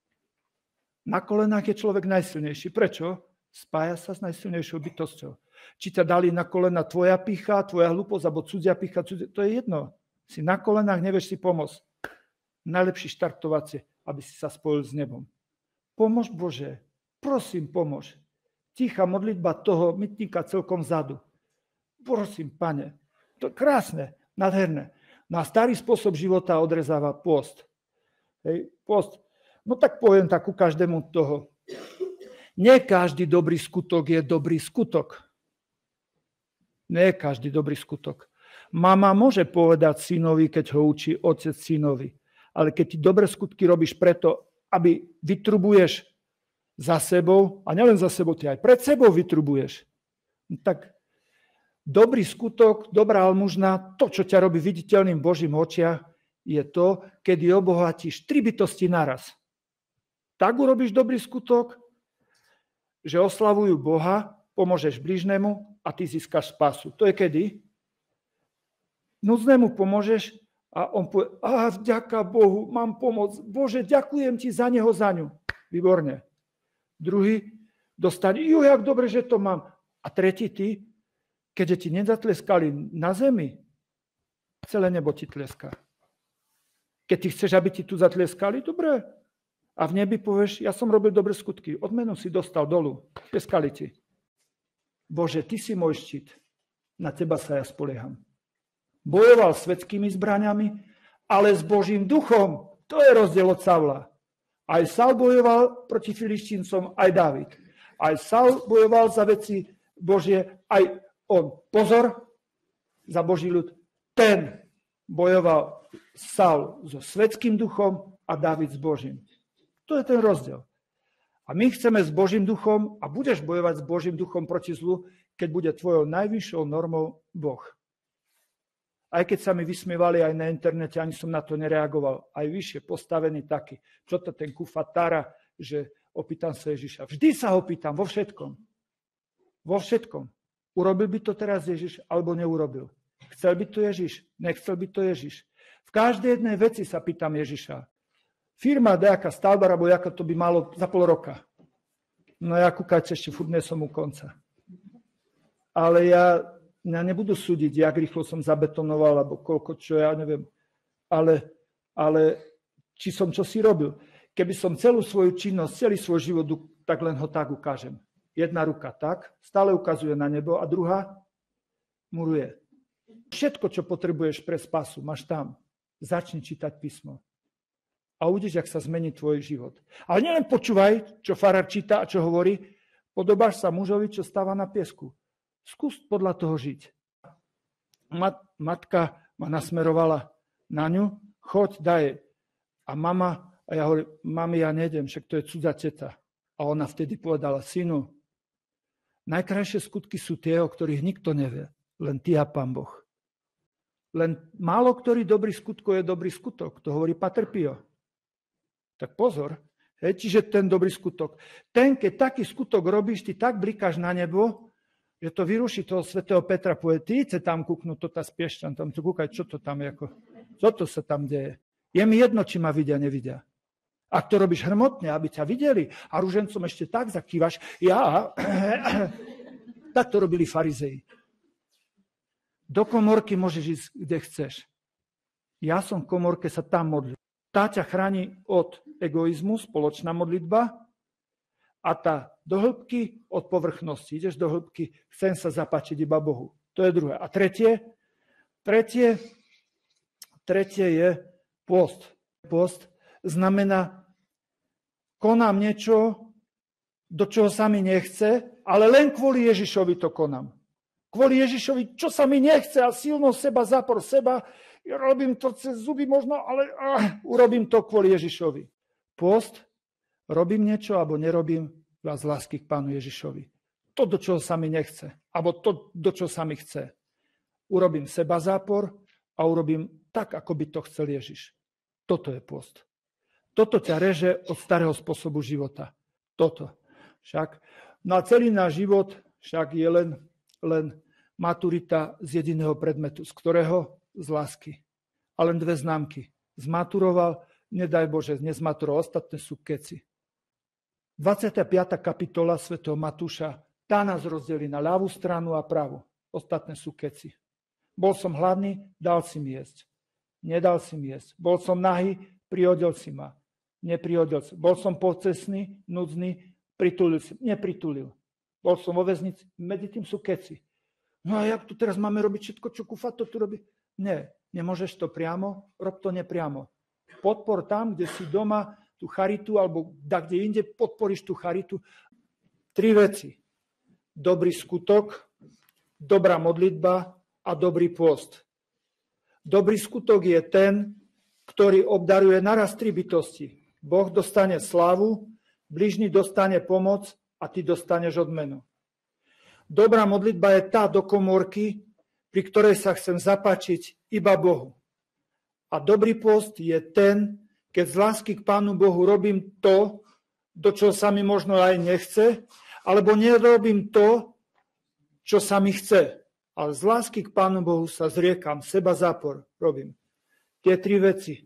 Na kolenách je človek najsilnejší. Prečo? Spája sa s najsilnejšou bytosťou. Či ťa dali na kolena tvoja pýcha, tvoja hlúposť, alebo cudzia pýcha, to je jedno. Si na kolenách, nevieš si pomôcť. Najlepší štartovacie, aby si sa spojil s nebom. Pomôž Bože, prosím, pomôž. Tichá modlitba toho mytníka celkom vzadu. Prosím, Pane. To je krásne, nádherné. Na starý spôsob života odrezáva pôst. Hej, pôst. No tak poviem tak ku každému toho. Nie každý dobrý skutok je dobrý skutok. Nie každý dobrý skutok. Mama môže povedať synovi, keď ho učí otec synovi. Ale keď ty dobré skutky robíš preto, aby vytrubuješ za sebou, a nielen za sebou, ty aj pred sebou vytrubuješ, no tak dobrý skutok, dobrá almužna, to, čo ťa robí viditeľným v Božím očiach, je to, kedy obohatíš 3 bytosti naraz. Tak urobíš dobrý skutok, že oslavujú Boha, pomôžeš blížnemu a ty získaš spásu. To je kedy? Núdznému pomôžeš a on povie, vďaka Bohu, mám pomoc. Bože, ďakujem ti za neho, za ňu. Výborne. Druhý dostane, jak dobre, že to mám. A tretí ty, keďže ti nezatleskali na zemi, celé nebo ti tleská. Keď ty chceš, aby ti tu zatleskali, dobre. A v nebi povieš, ja som robil dobré skutky. Odmenu si dostal dolu. Tleskali ti. Bože, ty si môj štít. Na teba sa ja spolieham. Bojoval svetskými zbraňami, ale s Božím duchom. To je rozdiel od Saula. Aj Saul bojoval proti Filištíncom, aj Dávid. Aj Saul bojoval za veci Božie, aj on. Pozor, za Boží ľud. Ten bojoval Saul so svetským duchom a Dávid s Božím. To je ten rozdiel. A my chceme s Božím duchom a budeš bojovať s Božím duchom proti zlu, keď bude tvojou najvyššou normou Boh. Aj keď sa mi vysmievali aj na internete, ani som na to nereagoval. Aj vyššie postavený taký. Čo to ten kufatára, že opýtam sa Ježiša. Vždy sa ho pýtam, vo všetkom. Vo všetkom. Urobil by to teraz Ježiš, alebo neurobil? Chcel by to Ježiš? Nechcel by to Ježiš? V každej jednej veci sa pýtam Ježiša. Firma nejaká stavba, alebo jaká to by malo za pol roka. No ja kúkajte, ešte furt nie som u konca. Ale ja nebudú súdiť, jak rýchlo som zabetonoval, alebo koľko, čo ja neviem. Ale či som čosi robil. Keby som celú svoju činnosť, celý svoj život, tak len ho tak ukážem. Jedna ruka tak, stále ukazuje na nebo a druhá muruje. Všetko, čo potrebuješ pre spasu, máš tam. Začni čítať písmo. A uvidíš, jak sa zmení tvoj život. Ale nielen počúvaj, čo farár číta a čo hovorí, podobáš sa mužovi, čo stáva na piesku. Skús podľa toho žiť. Matka ma nasmerovala na ňu, choď, daj. A ja hovorím, mami, ja nejdem, však to je cudzá teta. A ona vtedy povedala, synu, najkrajšie skutky sú tie, o ktorých nikto nevie. Len ty a Pán Boh. Len málo ktorý dobrý skutok je dobrý skutok. To hovorí Pater Pio. Tak pozor. Čiže ten dobrý skutok. Keď taký skutok robíš, ty tak blikáš na nebo, že to vyruší toho svätého Petra. Povie, ty chce tam kúknúť, to tá spiešťan, tam to kúkaj, čo to tam je. Čo to sa tam deje? Je mi jedno, či ma vidia, nevidia. Ak to robíš hrmotne, aby ťa videli a ružencom ešte tak zakývaš, tak to robili farizei. Do komórky môžeš ísť, kde chceš. Ja som v komórke sa tam modlil. Tá ťa chráni od egoizmu, spoločná modlitba, a tá do hĺbky od povrchnosti. Ideš do hĺbky, chcem sa zapáčiť iba Bohu. To je druhé. A tretie je post. Post znamená, konám niečo, do čoho sa mi nechce, ale len kvôli Ježišovi to konám. Kvôli Ježišovi, čo sa mi nechce a silno seba, zápor seba, ja robím to cez zuby možno, ale urobím to kvôli Ježišovi. Post, robím niečo alebo nerobím z lásky k Pánu Ježišovi. To, do čoho sa mi nechce, alebo to, do čoho sa mi chce. Urobím seba zápor a urobím tak, ako by to chcel Ježiš. Toto je post. Toto ťa reže od starého spôsobu života. Toto. No a celý náš život však je len maturita z jediného predmetu. Z ktorého? Z lásky. A len dve známky. Zmaturoval, nedaj Bože, nezmaturoval. Ostatné sú keci. 25. kapitola svätého Matúša, tá nás rozdelí na ľavú stranu a pravú. Ostatné sú keci. Bol som hladný, dal si mi jesť. Nedal si mi jesť. Bol som nahý, prihodil si ma. Neprihodil si. Bol som pocestný, núdzny, pritulil si. Nepritulil. Bol som vo väznici. Medzi tým sú keci. No a jak tu teraz máme robiť všetko, čo Kufato tu robí? Nie, nemôžeš to priamo, rob to nepriamo. Podpor tam, kde si doma, tú charitu, alebo kde inde podporíš tú charitu. 3 veci. Dobrý skutok, dobrá modlitba a dobrý pôst. Dobrý skutok je ten, ktorý obdaruje naraz 3 bytosti. Boh dostane slávu, bližný dostane pomoc a ty dostaneš odmenu. Dobrá modlitba je tá do komórky, pri ktorej sa chcem zapáčiť iba Bohu. A dobrý pôst je ten, keď z lásky k Pánu Bohu robím to, do čoho sa mi možno aj nechce, alebo nerobím to, čo sa mi chce. Ale z lásky k Pánu Bohu sa zriekam, seba zápor robím. Tie 3 veci.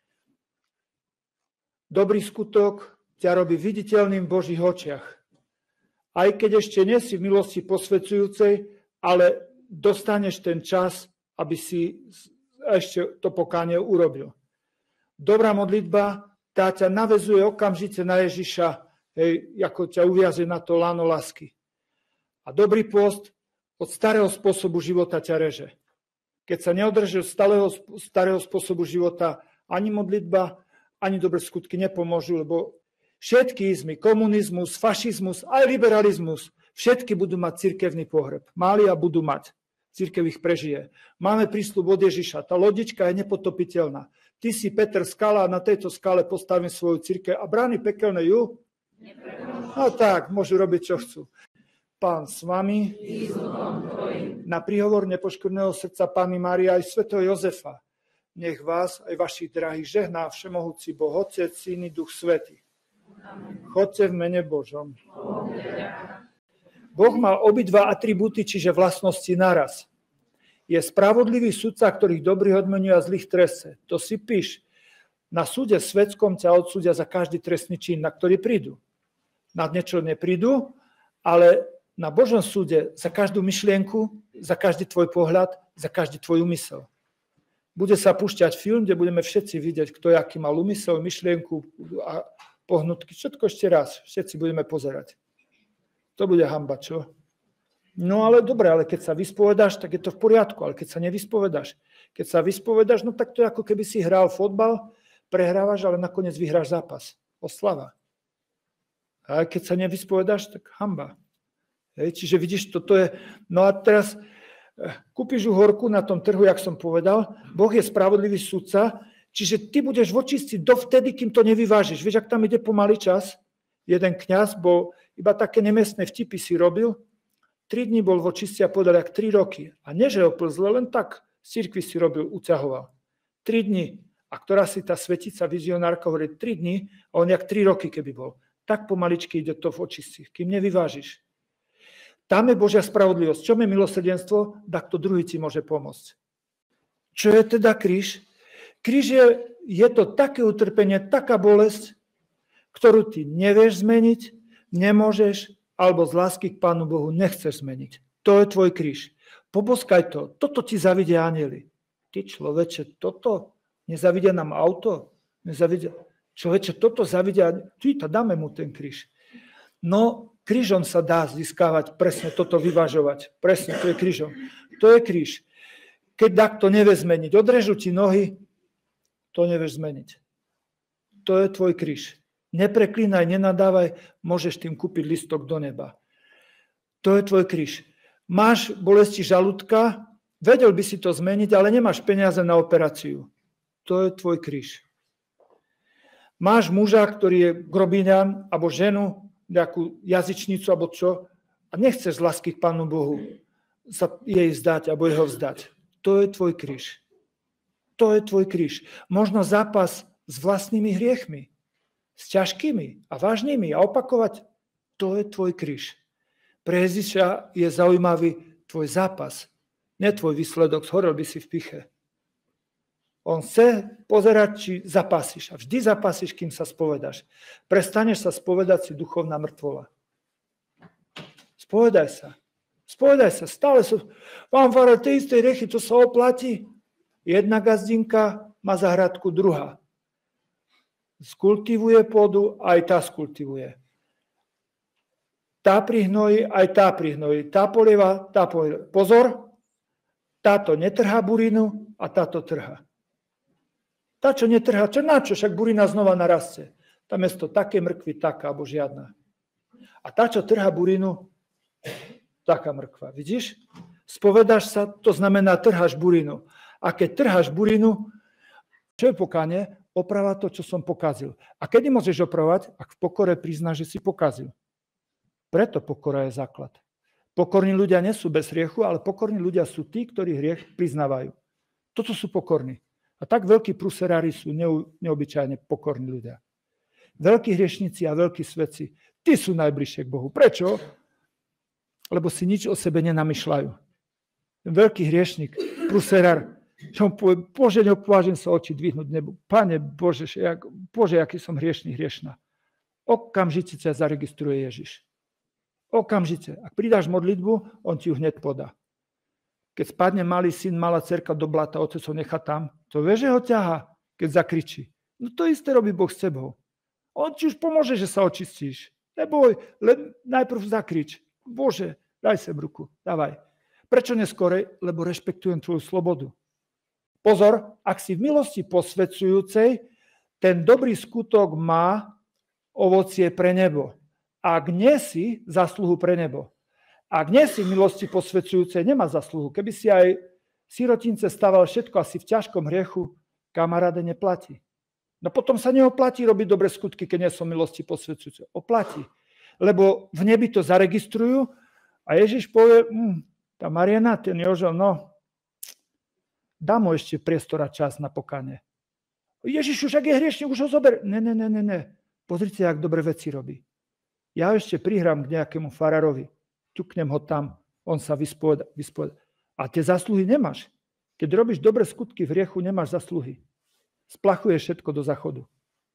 Dobrý skutok ťa robí viditeľným v Božích očiach. Aj keď ešte nie si v milosti posvedzujúcej, ale dostaneš ten čas, aby si ešte to pokánie urobil. Dobrá modlitba, tá ťa naväzuje okamžite na Ježiša, ako ťa uviaže na to lano lásky. A dobrý pôst od starého spôsobu života ťa reže. Keď sa neodržíš od starého spôsobu života, ani modlitba, ani dobré skutky nepomôžu, lebo všetky izmy, komunizmus, fašizmus, aj liberalizmus, všetky budú mať cirkevný pohreb. Mali a budú mať. Cirkev ich prežije. Máme prísľub od Ježiša. Tá lodička je nepotopiteľná. Ty si Peter skala a na tejto skale postavím svoju cirkev a brány pekelné ju? No tak, môžu robiť, čo chcú. Pán s vami, na príhovor nepoškvrneného srdca Panny Márie aj svätého Jozefa, nech vás aj vašich drahých žehná všemohúci Boh, Otec, Syn i Duch Svätý. Chodte v mene Božom. Boh mal obidva atribúty, čiže vlastnosti naraz. Je spravodlivý sudca, ktorých dobrých odmenuje a zlých trestce. To si píš. Na súde svetskom ťa odsúdia za každý trestný čin, na ktorý prídu. Na niečo neprídu, ale na Božom súde za každú myšlienku, za každý tvoj pohľad, za každý tvoj úmysel. Bude sa púšťať film, kde budeme všetci vidieť, kto aký mal úmysel, myšlienku a pohnutky. Všetko ešte raz. Všetci budeme pozerať. To bude hanba, čo? No ale dobre, ale keď sa vyspovedáš, tak je to v poriadku. Ale keď sa vyspovedáš, no tak to je ako keby si hral fotbal, prehrávaš, ale nakoniec vyhráš zápas. Oslava. A keď sa nevyspovedáš, tak hanba. Čiže vidíš, toto je... No a teraz kúpiš uhorku na tom trhu, jak som povedal, Boh je spravodlivý sudca, čiže ty budeš v očistci dovtedy, kým to nevyvážiš. Vieš, ak tam ide pomalý čas? Jeden kňaz bol, iba také nemestné vtipy si robil, 3 dní bol v očistci a povedal, jak 3 roky. A nie, že ho plzle, len tak z cirkvi si robil, uťahoval. 3 dní. A ktorá si tá svetica, vizionárka hovorí 3 dní, a on jak 3 roky, keby bol. Tak pomaličky ide to v očistci, kým nevyvážiš. Tam je Božia spravodlivosť. Čo je milosrdenstvo? Tak to druhý ti môže pomôcť. Čo je teda kríž? Kríž je to také utrpenie, taká bolesť, ktorú ty nevieš zmeniť, nemôžeš, alebo z lásky k Pánu Bohu nechceš zmeniť. To je tvoj kríž. Poboskaj to. Toto ti zavidia anjeli. Ty človeče, toto nezavidia nám auto? Človeče, toto zavidia... Ty to dáme mu ten kríž. No, krížom sa dá získavať, presne toto vyvažovať. Presne, to je krížom. To je kríž. Keď takto nevie zmeniť, odrežu ti nohy, to nevieš zmeniť. To je tvoj kríž. Nepreklínaj, nenadávaj, môžeš tým kúpiť listok do neba. To je tvoj kríž. Máš bolesti žalúdka, vedel by si to zmeniť, ale nemáš peniaze na operáciu. To je tvoj kríž. Máš muža, ktorý je grobíňan, alebo ženu, nejakú jazyčnicu, alebo čo, a nechceš z lásky k Pánu Bohu sa jej vzdať, alebo jeho vzdať. To je tvoj kríž. To je tvoj kríž. Možno zápas s vlastnými hriechmi, s ťažkými a vážnymi a opakovať, to je tvoj kríž. Pre Ježiša je zaujímavý tvoj zápas, nie tvoj výsledok, zhorel by si v piche. On chce pozerať, či zapasíš. A vždy zapasíš, kým sa spovedáš. Prestaneš sa spovedať, si duchovná mŕtvola. Spovedaj sa. Spovedaj sa. Stále sú... Vám farár, tie isté hriechy, to sa oplatí. Jedna gazdinka má záhradku, druhá. Skultivuje pôdu, aj tá skultivuje. Tá prihnojí, aj tá prihnojí. Tá polieva, tá polieva. Pozor, táto netrhá burinu a táto trhá. Tá, čo netrhá, čo na čo? Však burina znova narastie. Tam je to také mrkvy, taká, alebo žiadna. A tá, čo trhá burinu, taká mrkva. Vidíš? Spovedáš sa, to znamená trháš burinu. A keď trháš burinu, čo je pokánie? Opravať to, čo som pokazil. A kedy môžeš opravať? Ak v pokore priznáš, že si pokazil. Preto pokora je základ. Pokorní ľudia nie sú bez hriechu, ale pokorní ľudia sú tí, ktorí hriech priznávajú. Toto sú pokorní. A tak veľkí pruserári sú neobyčajne pokorní ľudia. Veľkí hriešnici a veľkí svetci, tí sú najbližšie k Bohu. Prečo? Lebo si nič o sebe nenamýšľajú. Veľký hriešnik, pruserár, čo mu povie, Bože, neopvážim sa oči dvihnúť nebu. Pane Bože, aký som hriešný, hriešná. Okamžite ťa zaregistruje Ježiš. Okamžite. Ak pridáš modlitbu, on ti ju hneď podá. Keď spadne malý syn, malá dcerka do blata, otec ho nechá tam, to vieš, že ho ťahá, keď zakričí. No to isté robí Boh s tebou. On ti už pomôže, že sa očistíš. Neboj, len najprv zakrič. Bože, daj sem ruku, dávaj. Prečo neskorej? Lebo rešpektujem tvoju slobodu. Pozor, ak si v milosti posvedzujúcej, ten dobrý skutok má ovocie pre nebo. Ak nie si, zasluhu pre nebo. Ak nie si v milosti posvedzujúcej, nemá zasluhu. Keby si aj sirotince stával všetko asi v ťažkom hriechu, kamaráde neplatí. No potom sa neoplatí robiť dobré skutky, keď nie som milosti posvedzujúcej. Oplatí. Lebo v nebi to zaregistrujú a Ježiš povie, tá Mariana, ten Jožo, no, dá mu ešte priestor a čas na pokánie. Ježiš, už ak je hriešnik, už ho zober. Ne. Pozrite, jak dobre veci robí. Ja ešte prihrám k nejakému farárovi. ťuknem ho tam, on sa vyspovedá. A tie zasluhy nemáš. Keď robíš dobré skutky v hriechu, nemáš zasluhy. Splachuješ všetko do záchodu.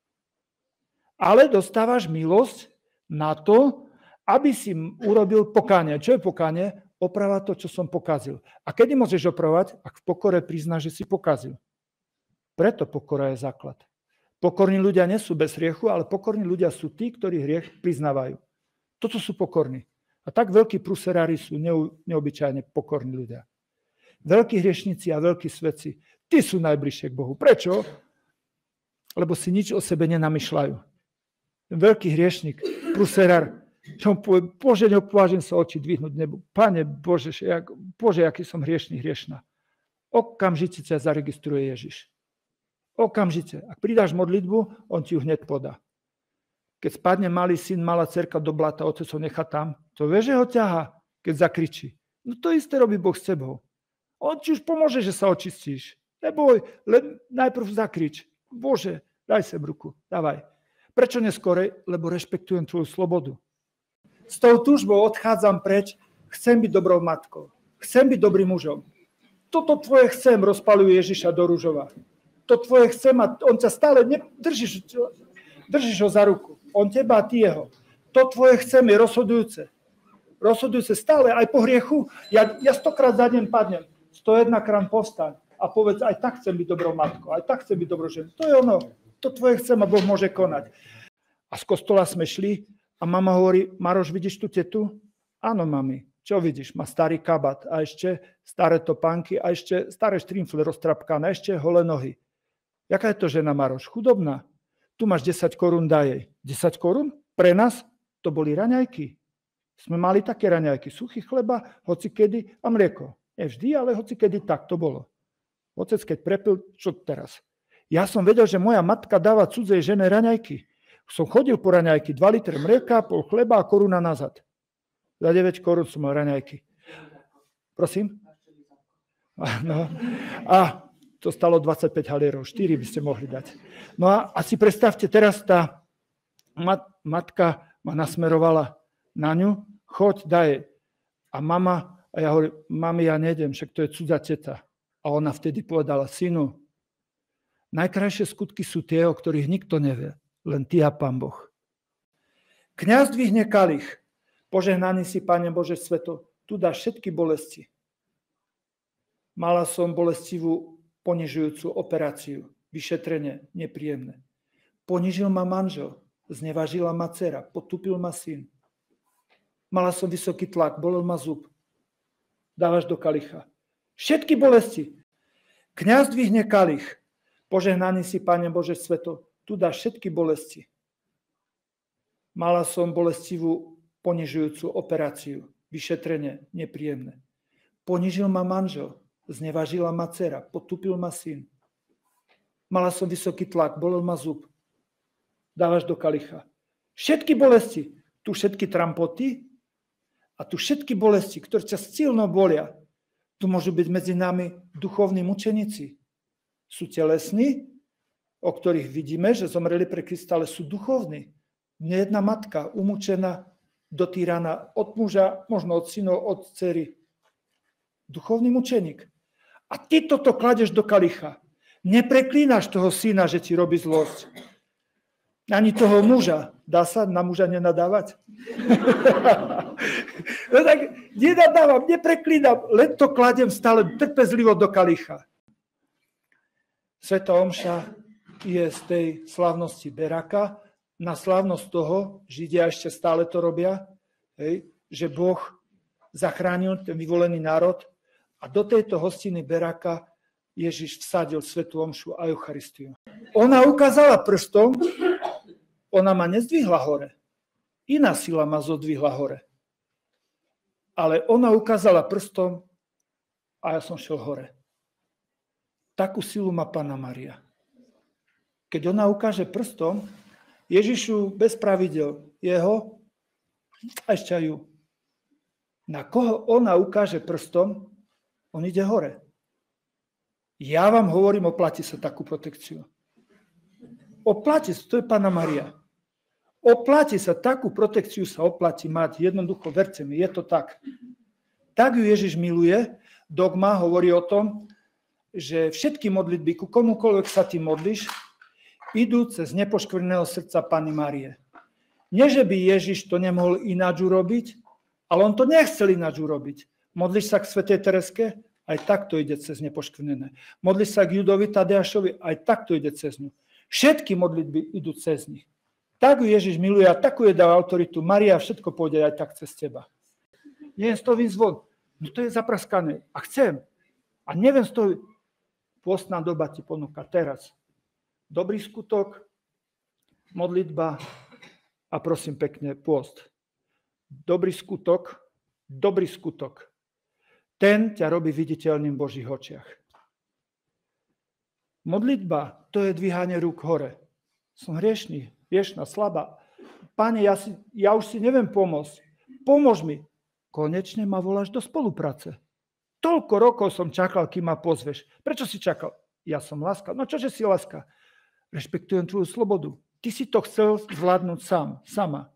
Ale dostávaš milosť na to, aby si urobil pokánie. Čo je pokánie? Opravať to, čo som pokazil. A kedy môžeš opravať? Ak v pokore priznáš, že si pokazil. Preto pokora je základ. Pokorní ľudia nie sú bez hriechu, ale pokorní ľudia sú tí, ktorí hriech priznávajú. Toto sú pokorní. A tak veľkí pruserári sú neobyčajne pokorní ľudia. Veľkí hriešnici a veľkí svetci, tí sú najbližšie k Bohu. Prečo? Lebo si nič o sebe nenamýšľajú. Ten veľký hriešnik, pruserár, čo mu povie, Bože, nepovážim sa oči dvihnúť nebu. Pane Bože, aký som hriešná. Okamžite ťa zaregistruje Ježiš. Okamžite. Ak pridáš modlitbu, on ti ju hneď podá. Keď spadne malý syn, malá dcerka do blata, otec ho nechá tam, to vie, že ho ťahá, keď zakričí. No to isté robí Boh s tebou. On ti už pomôže, že sa očistíš. Neboj, len najprv zakrič. Bože, daj sem ruku, dávaj. Prečo neskorej? Lebo rešpektujem tvoju slobodu. S tou túžbou odchádzam preč, chcem byť dobrou matkou. Chcem byť dobrým mužom. Toto tvoje chcem rozpaľuje Ježiša do ružova. To tvoje chcem a on ťa stále držíš ho za ruku. On teba a ty jeho. To tvoje chcem je rozhodujúce. Rozhodujúce stále aj po hriechu. Ja 100-krát za deň padnem. 101-krát povstaň a povedz, aj tak chcem byť dobrou matkou, aj tak chcem byť dobrou ženou. To je ono. To tvoje chcem a Boh môže konať. A z kostola sme šli a mama hovorí, Maroš, vidíš tú tetu? Áno, mami. Čo vidíš? Má starý kabát a ešte staré topánky a ešte staré štrimfle roztrapkané, ešte holé nohy. Jaká je to žena, Maroš? Chudobná. Tu máš 10 korún, daj jej. 10 korún? Pre nás to boli raňajky. Sme mali také raňajky. Suchý chleba, hocikedy a mlieko. Nie vždy, ale hocikedy tak to bolo. Otec, keď prepil, čo teraz? Ja som vedel, že moja matka dáva cudzej žene raňajky. Som chodil po raňajky, 2 litre mlieka, pol chleba a koruna nazad. Za 9 korún som mal raňajky. Prosím? No. A to stalo 25 halierov, 4 by ste mohli dať. No a si predstavte, teraz tá matka ma nasmerovala na ňu, choď, daj. A mama, a ja hovorím, mami, ja nejdem, však to je cudzá teta. A ona vtedy povedala, synu, najkrajšie skutky sú tie, o ktorých nikto nevie, len ty a Pán Boh. Kňaz dvihne kalich, požehnaný si, Pane Bože sveto, tu dáš všetky bolesti. Mala som bolestivú ponižujúcu operáciu, vyšetrenie nepríjemné. Ponižil ma manžel, znevažila ma dcera, potupil ma syn. Mala som vysoký tlak, bolel ma zub. Dávaš do kalicha. Všetky bolesti. Kňaz dvihne kalich, požehnaný si, Pane Bože sveto, tu dáš všetky bolesti. Mala som bolestivú ponižujúcu operáciu, vyšetrenie nepríjemné. Ponižil ma manžel, znevažila ma dcera, potupil ma syn. Mala som vysoký tlak, bolel ma zub. Dávaš do kalicha. Všetky bolesti, tu všetky trampoty a tu všetky bolesti, ktoré ťa silno bolia, tu môžu byť medzi nami duchovní mučeníci. Sú telesní, o ktorých vidíme, že zomreli pre Krista, ale sú duchovní. Nejedna matka umúčená, dotýraná od muža, možno od synov, od dcery. Duchovný mučeník. A ty toto kladeš do kalicha. Nepreklínaš toho syna, že ti robí zlosť. Ani toho muža. Dá sa na muža nenadávať? No tak nenadávam, nepreklínam, len to kladem stále trpezlivo do kalicha. Svätá omša je z tej slávnosti beraka. Na slávnosť toho, Židia ešte stále to robia, že Boh zachránil ten vyvolený národ a do tejto hostiny beraka Ježiš vsadil svätú omšu a Eucharistiu. Ona ukázala prstom, ona ma nezdvihla hore. Iná sila ma zodvihla hore. Ale ona ukázala prstom a ja som šiel hore. Takú silu má Panna Mária. Keď ona ukáže prstom, Ježišu bez pravidel, jeho a ešte aj ju. Na koho ona ukáže prstom, on ide hore. Ja vám hovorím, oplatí sa takú protekciu. Oplatí sa, to je Panna Mária. Oplatí sa, takú protekciu sa oplatí mať. Jednoducho, verte mi, je to tak. Tak ju Ježiš miluje. Dogma hovorí o tom, že všetky modlitby, ku komukoľvek sa ty modlíš, idú cez nepoškvrneného srdca Panny Márie. Nie, že by Ježiš to nemohol ináč urobiť, ale on to nechcel ináč urobiť. Modlíš sa k svätej Tereske, aj tak to ide cez nepoškvrnené. Modlíš sa k Judovi Tadeášovi, aj tak to ide cez ňu. Všetky modlitby idú cez nich. Tak ju Ježiš miluje a takú je dal autoritu. Maria, všetko pôjde aj tak cez teba. Nie z toho výzvon. No to je zapraskané. A chcem. A neviem z toho. Pôstna doba ti ponúka teraz. Dobrý skutok, modlitba a prosím pekne pôst. Dobrý skutok. Ten ťa robí viditeľným v Božích očiach. Modlitba, to je dvíhanie rúk hore. Som hriešný. Viešná, slabá. Pane, ja už si neviem pomôcť. Pomôž mi. Konečne ma voláš do spolupráce. Toľko rokov som čakal, kým ma pozveš. Prečo si čakal? Ja som láska. No čože si láska? Rešpektujem tvoju slobodu. Ty si to chcel zvládnuť sama.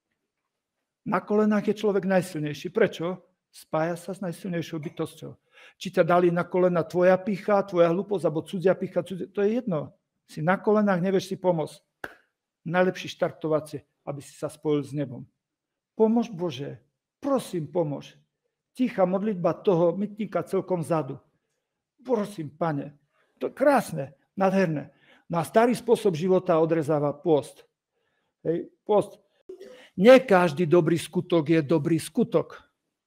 Na kolenách je človek najsilnejší. Prečo? Spája sa s najsilnejšou bytosťou. Či ťa dali na kolena tvoja pýcha, tvoja hlúposť, alebo cudzia pýcha, to je jedno. Si na kolenách, nevieš si pomôcť. Najlepší štartovacie, aby si sa spojil s nebom. Pomôž Bože, prosím, pomôž. Tichá modlitba toho mytníka celkom vzadu. Prosím, Pane, to je krásne, nádherné. No a starý spôsob života odrezáva pôst. Hej, pôst. Nie každý dobrý skutok je dobrý skutok.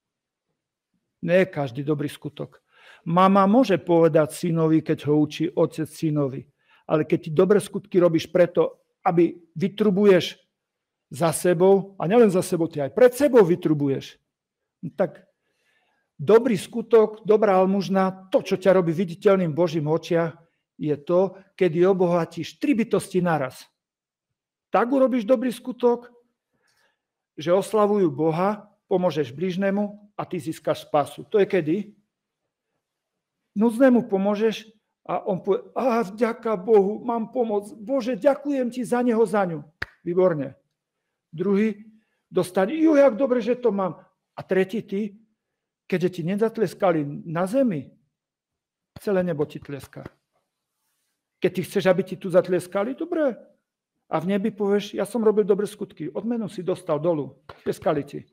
Nie každý dobrý skutok. Mama môže povedať synovi, keď ho učí otec synovi. Ale keď ty dobré skutky robíš preto, aby vytrubuješ za sebou, a nielen za sebou, ty aj pred sebou vytrubuješ. Tak dobrý skutok, dobrá almužna, to, čo ťa robí viditeľným v Božím očiach, je to, kedy obohatíš 3 bytosti naraz. Tak urobíš dobrý skutok, že oslavujú Boha, pomôžeš blížnemu a ty získaš spásu. To je kedy? Núdznému pomôžeš a on povie, vďaka Bohu, mám pomoc. Bože, ďakujem ti za neho, za ňu. Výborne. Druhý dostane, jak dobre, že to mám. A tretí ty, keďže ti nezatleskali na zemi, celé nebo ti tleská. Keď ty chceš, aby ti tu zatleskali, dobre. A v nebi povieš, ja som robil dobré skutky. Odmenu si dostal dolu. Tleskali ti.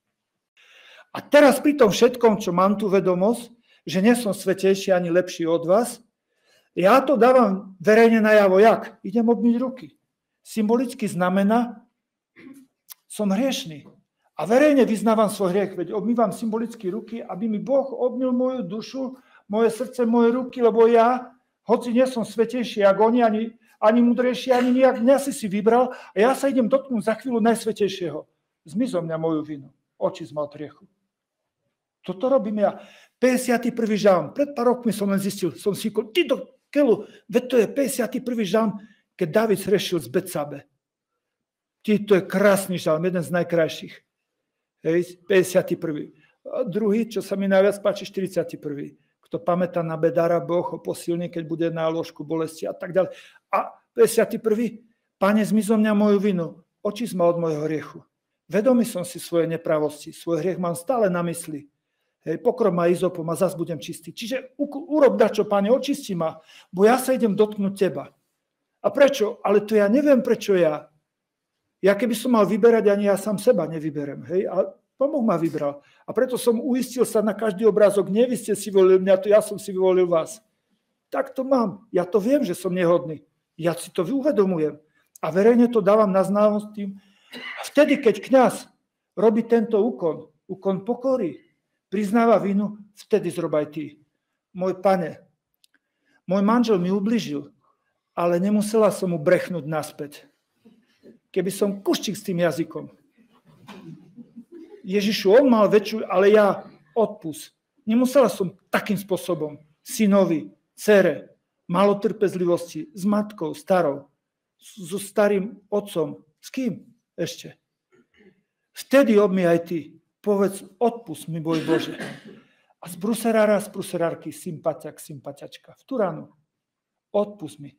A teraz pri tom všetkom, čo mám tu vedomosť, že nie som svätejší ani lepší od vás, ja to dávam verejne najavo. Jak? Idem obmyť ruky. Symbolicky znamená, som hriešný. A verejne vyznávam svoj hriech. Veď obmývam symbolicky ruky, aby mi Boh obmyl moju dušu, moje srdce, moje ruky, lebo ja, hoci nie som svätejší, ako oni, ani mudrejší, ani nejak, mňa si vybral a ja sa idem dotknúť za chvíľu najsvätejšieho. Zmizo mňa moju vinu. Očistma od hriechu. Toto robím ja. 51. žalm. Pred pár rokmi som len zistil, som si ty do keľu, veď to je 51. žalm, keď Dávid zhrešil z Betsabe. To je krásny žalm, jeden z najkrajších. Hej, 51. A druhý, čo sa mi najviac páči, 41. Kto pamätá na bedára, Boh ho posilní, keď bude na lôžku bolesti a tak ďalej. A 51. Pane, zmizo mňa moju vinu, očist ma od môjho hriechu. Vedomý som si svoje nepravosti, svoj hriech mám stále na mysli. Hej, pokrom ma izopom a zas budem čistý. Čiže urob dačo, Pane, očisti ma, bo ja sa idem dotknúť teba. A prečo? Ale to ja neviem, prečo ja. Ja keby som mal vyberať, ani ja sám seba nevyberem. Hej? A Boh ma vybral. A preto som uistil sa na každý obrázok, nie vy ste si volili mňa, to ja som si vyvolil vás. Tak to mám. Ja to viem, že som nehodný. Ja si to uvedomujem. A verejne to dávam na známosť tým. A vtedy, keď kňaz robí tento úkon pokory, priznáva vinu, vtedy zrob aj ty. Môj Pane, môj manžel mi ubližil, ale nemusela som mu brechnúť naspäť. Keby som kuštík s tým jazykom. Ježišu, on mal väčšiu, ale ja odpust. Nemusela som takým spôsobom synovi, dcere, malo trpezlivosti, s matkou, starou, so starým otcom. S kým ešte? Vtedy obmi aj ty. Povedz, odpust mi, môj Bože. A z bruserára, z bruserárky, sympatiak, sympatiačka. V tú ránu. Odpust mi.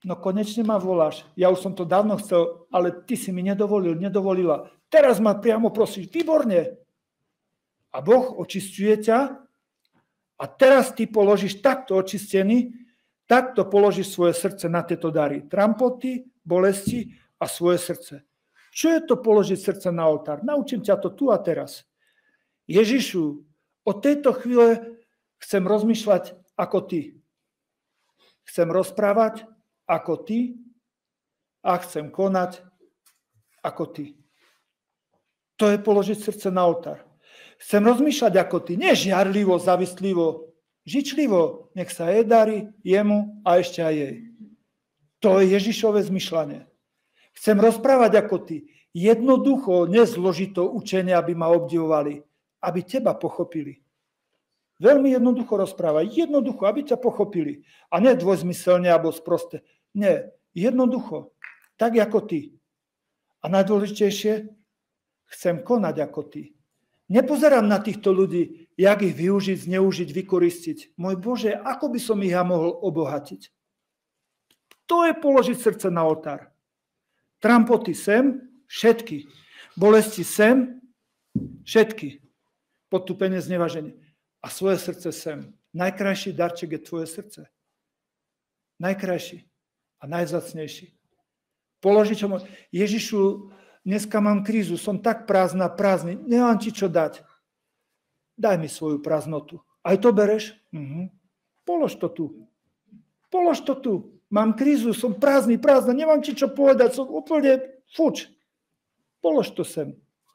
no konečne ma voláš. Ja už som to dávno chcel, ale ty si mi nedovolila. Teraz ma priamo prosíš, výborne. A Boh očisťuje ťa a teraz ty položíš takto očistený, takto položíš svoje srdce na tieto dary. Trampoty, bolesti a svoje srdce. Čo je to položiť srdce na oltár? Naučím ťa to tu a teraz. Ježišu, od tejto chvíle chcem rozmýšľať ako ty. Chcem rozprávať ako ty a chcem konať ako ty. To je položiť srdce na oltár. Chcem rozmýšľať ako ty, nie žiarlivo, zavistlivo, žičlivo, nech sa jej darí, jemu a ešte aj jej. To je Ježišové zmyšľanie. Chcem rozprávať ako ty, jednoducho, nezložito učenie, aby ma obdivovali, aby teba pochopili. Veľmi jednoducho rozprávaj, jednoducho, aby ťa pochopili. A nie dvojzmyselne alebo sproste. Nie, jednoducho, tak ako ty. A najdôležitejšie, chcem konať ako ty. Nepozerám na týchto ľudí, jak ich využiť, zneužiť, vykoristiť. Môj Bože, ako by som ich ja mohol obohatiť? To je položiť srdce na oltár. Trampoty sem, všetky. Bolesti sem, všetky. Potupenie, znevaženie. A svoje srdce sem. Najkrajší darček je tvoje srdce. Najkrajší a najvzácnejší. Položiť ho. Ježišu, dneska mám krízu, som tak prázdny, nemám ti čo dať. Daj mi svoju prázdnotu. Aj to bereš? Polož to tu. Polož to tu. Mám krízu, som prázdna, nemám ti čo povedať, som úplne fuč. Polož to sem.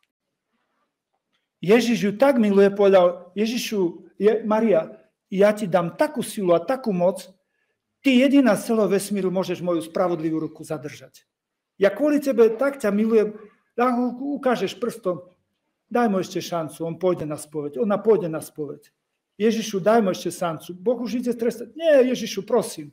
Ježiš ju tak miluje, povedal, Ježišu, Maria, ja ti dám takú silu a takú moc, ty jediná z celého vesmíru môžeš moju spravodlivú ruku zadržať. Ja kvôli tebe tak ťa milujem, ukážeš prstom, daj mu ešte šancu, on pôjde na spoveď, ona pôjde na spoveď. Ježišu, daj mu ešte šancu, Boh už ide trestať. Nie, Ježišu, prosím.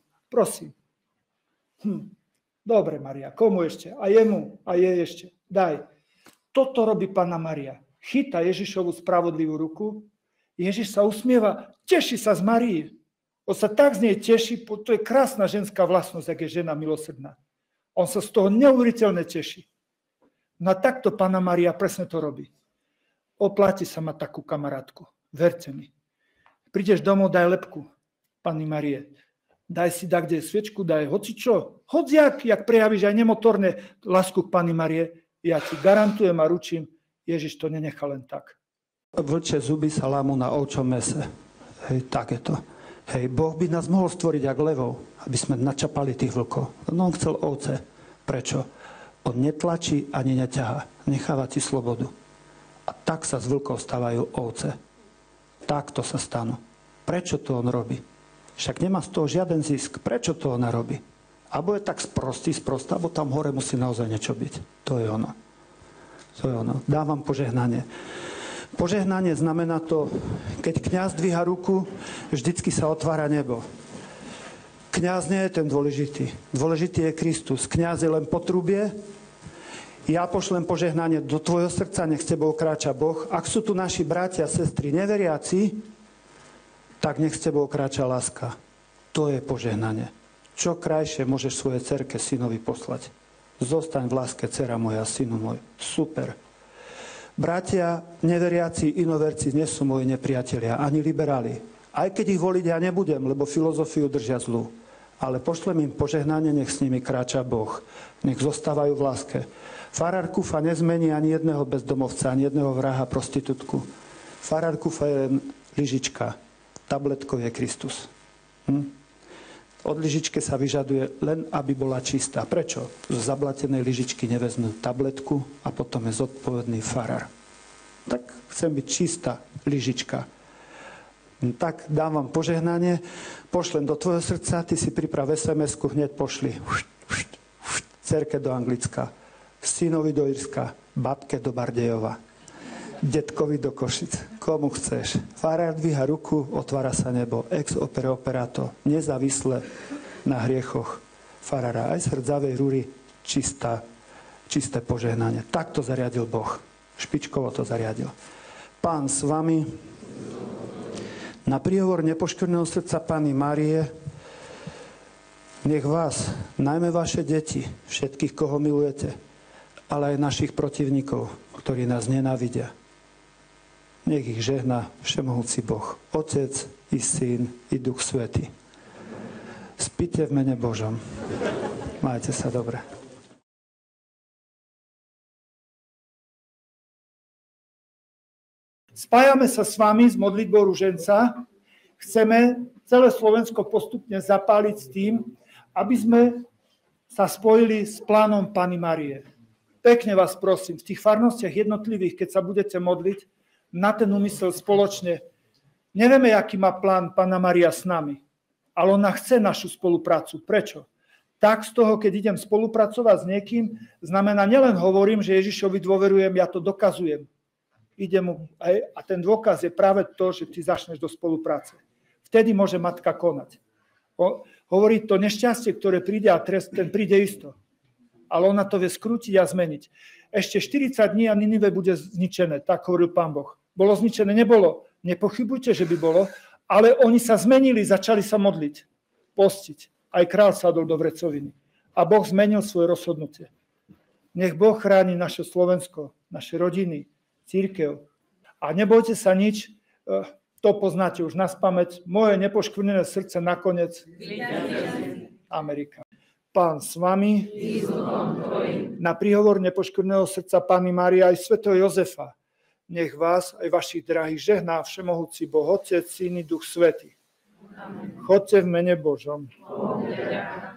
Dobre, Maria, komu ešte? A jemu, a jej ešte. Daj. Toto robí Panna Maria. Chytá Ježišovu spravodlivú ruku, Ježiš sa usmieva, teší sa z Marii. On sa tak z nej teší, to je krásna ženská vlastnosť, jak je žena milosrdná. On sa z toho neuveriteľne teší. No takto Panna Maria presne to robí. Opláti sa ma takú kamarátku. Verte mi. Prídeš domov, daj lebku Panny Marie. Daj si kde sviečku, daj hocičo. Hociak, jak prejavíš aj nemotorne lásku k Panny Marie, ja ti garantujem a ručím, Ježiš to nenechá len tak. Vlčie zuby sa lámu na ovčom mese. Hej, tak je to. Hej, Boh by nás mohol stvoriť jak levov, aby sme načapali tých vlkov. No on chcel ovce. Prečo? On netlačí ani neťahá. Necháva ti slobodu. A tak sa z vlkov stávajú ovce. Takto sa stanú. Prečo to on robí? Však nemá z toho žiaden zisk. Prečo to ona robí? Abo je tak sprostá, abo tam hore musí naozaj niečo byť. To je ono. Dávam požehnanie. Požehnanie znamená to, keď kňaz dvíha ruku, vždycky sa otvára nebo. Kňaz nie je ten dôležitý. Dôležitý je Kristus. Kňaz je len potrubie. Ja pošlem požehnanie do tvojho srdca, nech s tebou kráča Boh. Ak sú tu naši bratia a sestry neveriaci, tak nech s tebou kráča láska. To je požehnanie. Čo krajšie môžeš svojej dcerke, synovi poslať? Zostaň v láske, dcera moja, synu môj. Super. Bratia, neveriaci, inoverci nie sú moji nepriatelia, ani liberáli. Aj keď ich voliť ja nebudem, lebo filozofiu držia zlú. Ale pošlem im požehnanie, nech s nimi kráča Boh. Nech zostávajú v láske. Farár Kufa nezmení ani jedného bezdomovca, ani jedného vraha, prostitútku. Farár Kufa je lyžička. Tabletkou je Kristus. Od lyžičke sa vyžaduje len, aby bola čistá. Prečo? Z zablatenej lyžičky nevezmú tabletku a potom je zodpovedný farár. Tak chcem byť čistá lyžička. Tak dám vám požehnanie, pošlem do tvojho srdca, ty si priprav SMS-ku, hneď pošli. Cerke do Anglicka, synovi do Írska, babke do Bardejova, detkovi do Košic, komu chceš. Farár dvíha ruku, otvára sa nebo, ex opere operato, nezávisle na hriechoch farára. Aj z hrdzavej rúry čisté požehnanie. Tak to zariadil Boh. Špičkovo to zariadil. Pán s vami, na príhovor nepoškvrneného srdca Panny Márie Nech vás, najmä vaše deti, všetkých, koho milujete, ale aj našich protivníkov, ktorí nás nenávidia. Nech ich žehná všemohúci Boh, Otec i Syn i Duch Svätý. Spite v mene Božom. Majte sa dobre. Spájame sa s vami z modlitbou ruženca. Chceme celé Slovensko postupne zapáliť s tým, aby sme sa spojili s plánom Panny Márie. Pekne vás prosím, v tých farnostiach jednotlivých, keď sa budete modliť, na ten úmysel spoločne. Nevieme, aký má plán Panna Mária s nami, ale ona chce našu spoluprácu. Prečo? Tak z toho, keď idem spolupracovať s niekým, znamená nielen hovorím, že Ježišovi dôverujem, ja to dokazujem. A ten dôkaz je práve to, že ty začneš do spolupráce. Vtedy môže matka konať. Hovorí to nešťastie, ktoré príde a trest, ten príde isto. Ale ona to vie skrútiť a zmeniť. Ešte 40 dní a Ninive bude zničené, tak hovoril Pán Boh. Bolo zničené? Nebolo. Nepochybujte, že by bolo, ale oni sa zmenili, začali sa modliť, postiť. Aj kráľ sadol do vrecoviny. A Boh zmenil svoje rozhodnutie. Nech Boh chráni naše Slovensko, naše rodiny, cirkev. A nebojte sa nič, to poznáte už naspamäť. Moje nepoškvrnené srdce nakoniec Amerika. Pán s vami, na príhovor nepoškvrneného srdca Panny Márie aj svätého Jozefa. Nech vás aj vašich drahých žehná všemohúci Boh, Otec, Syn i Duch Svätý. Chodte v mene Božom.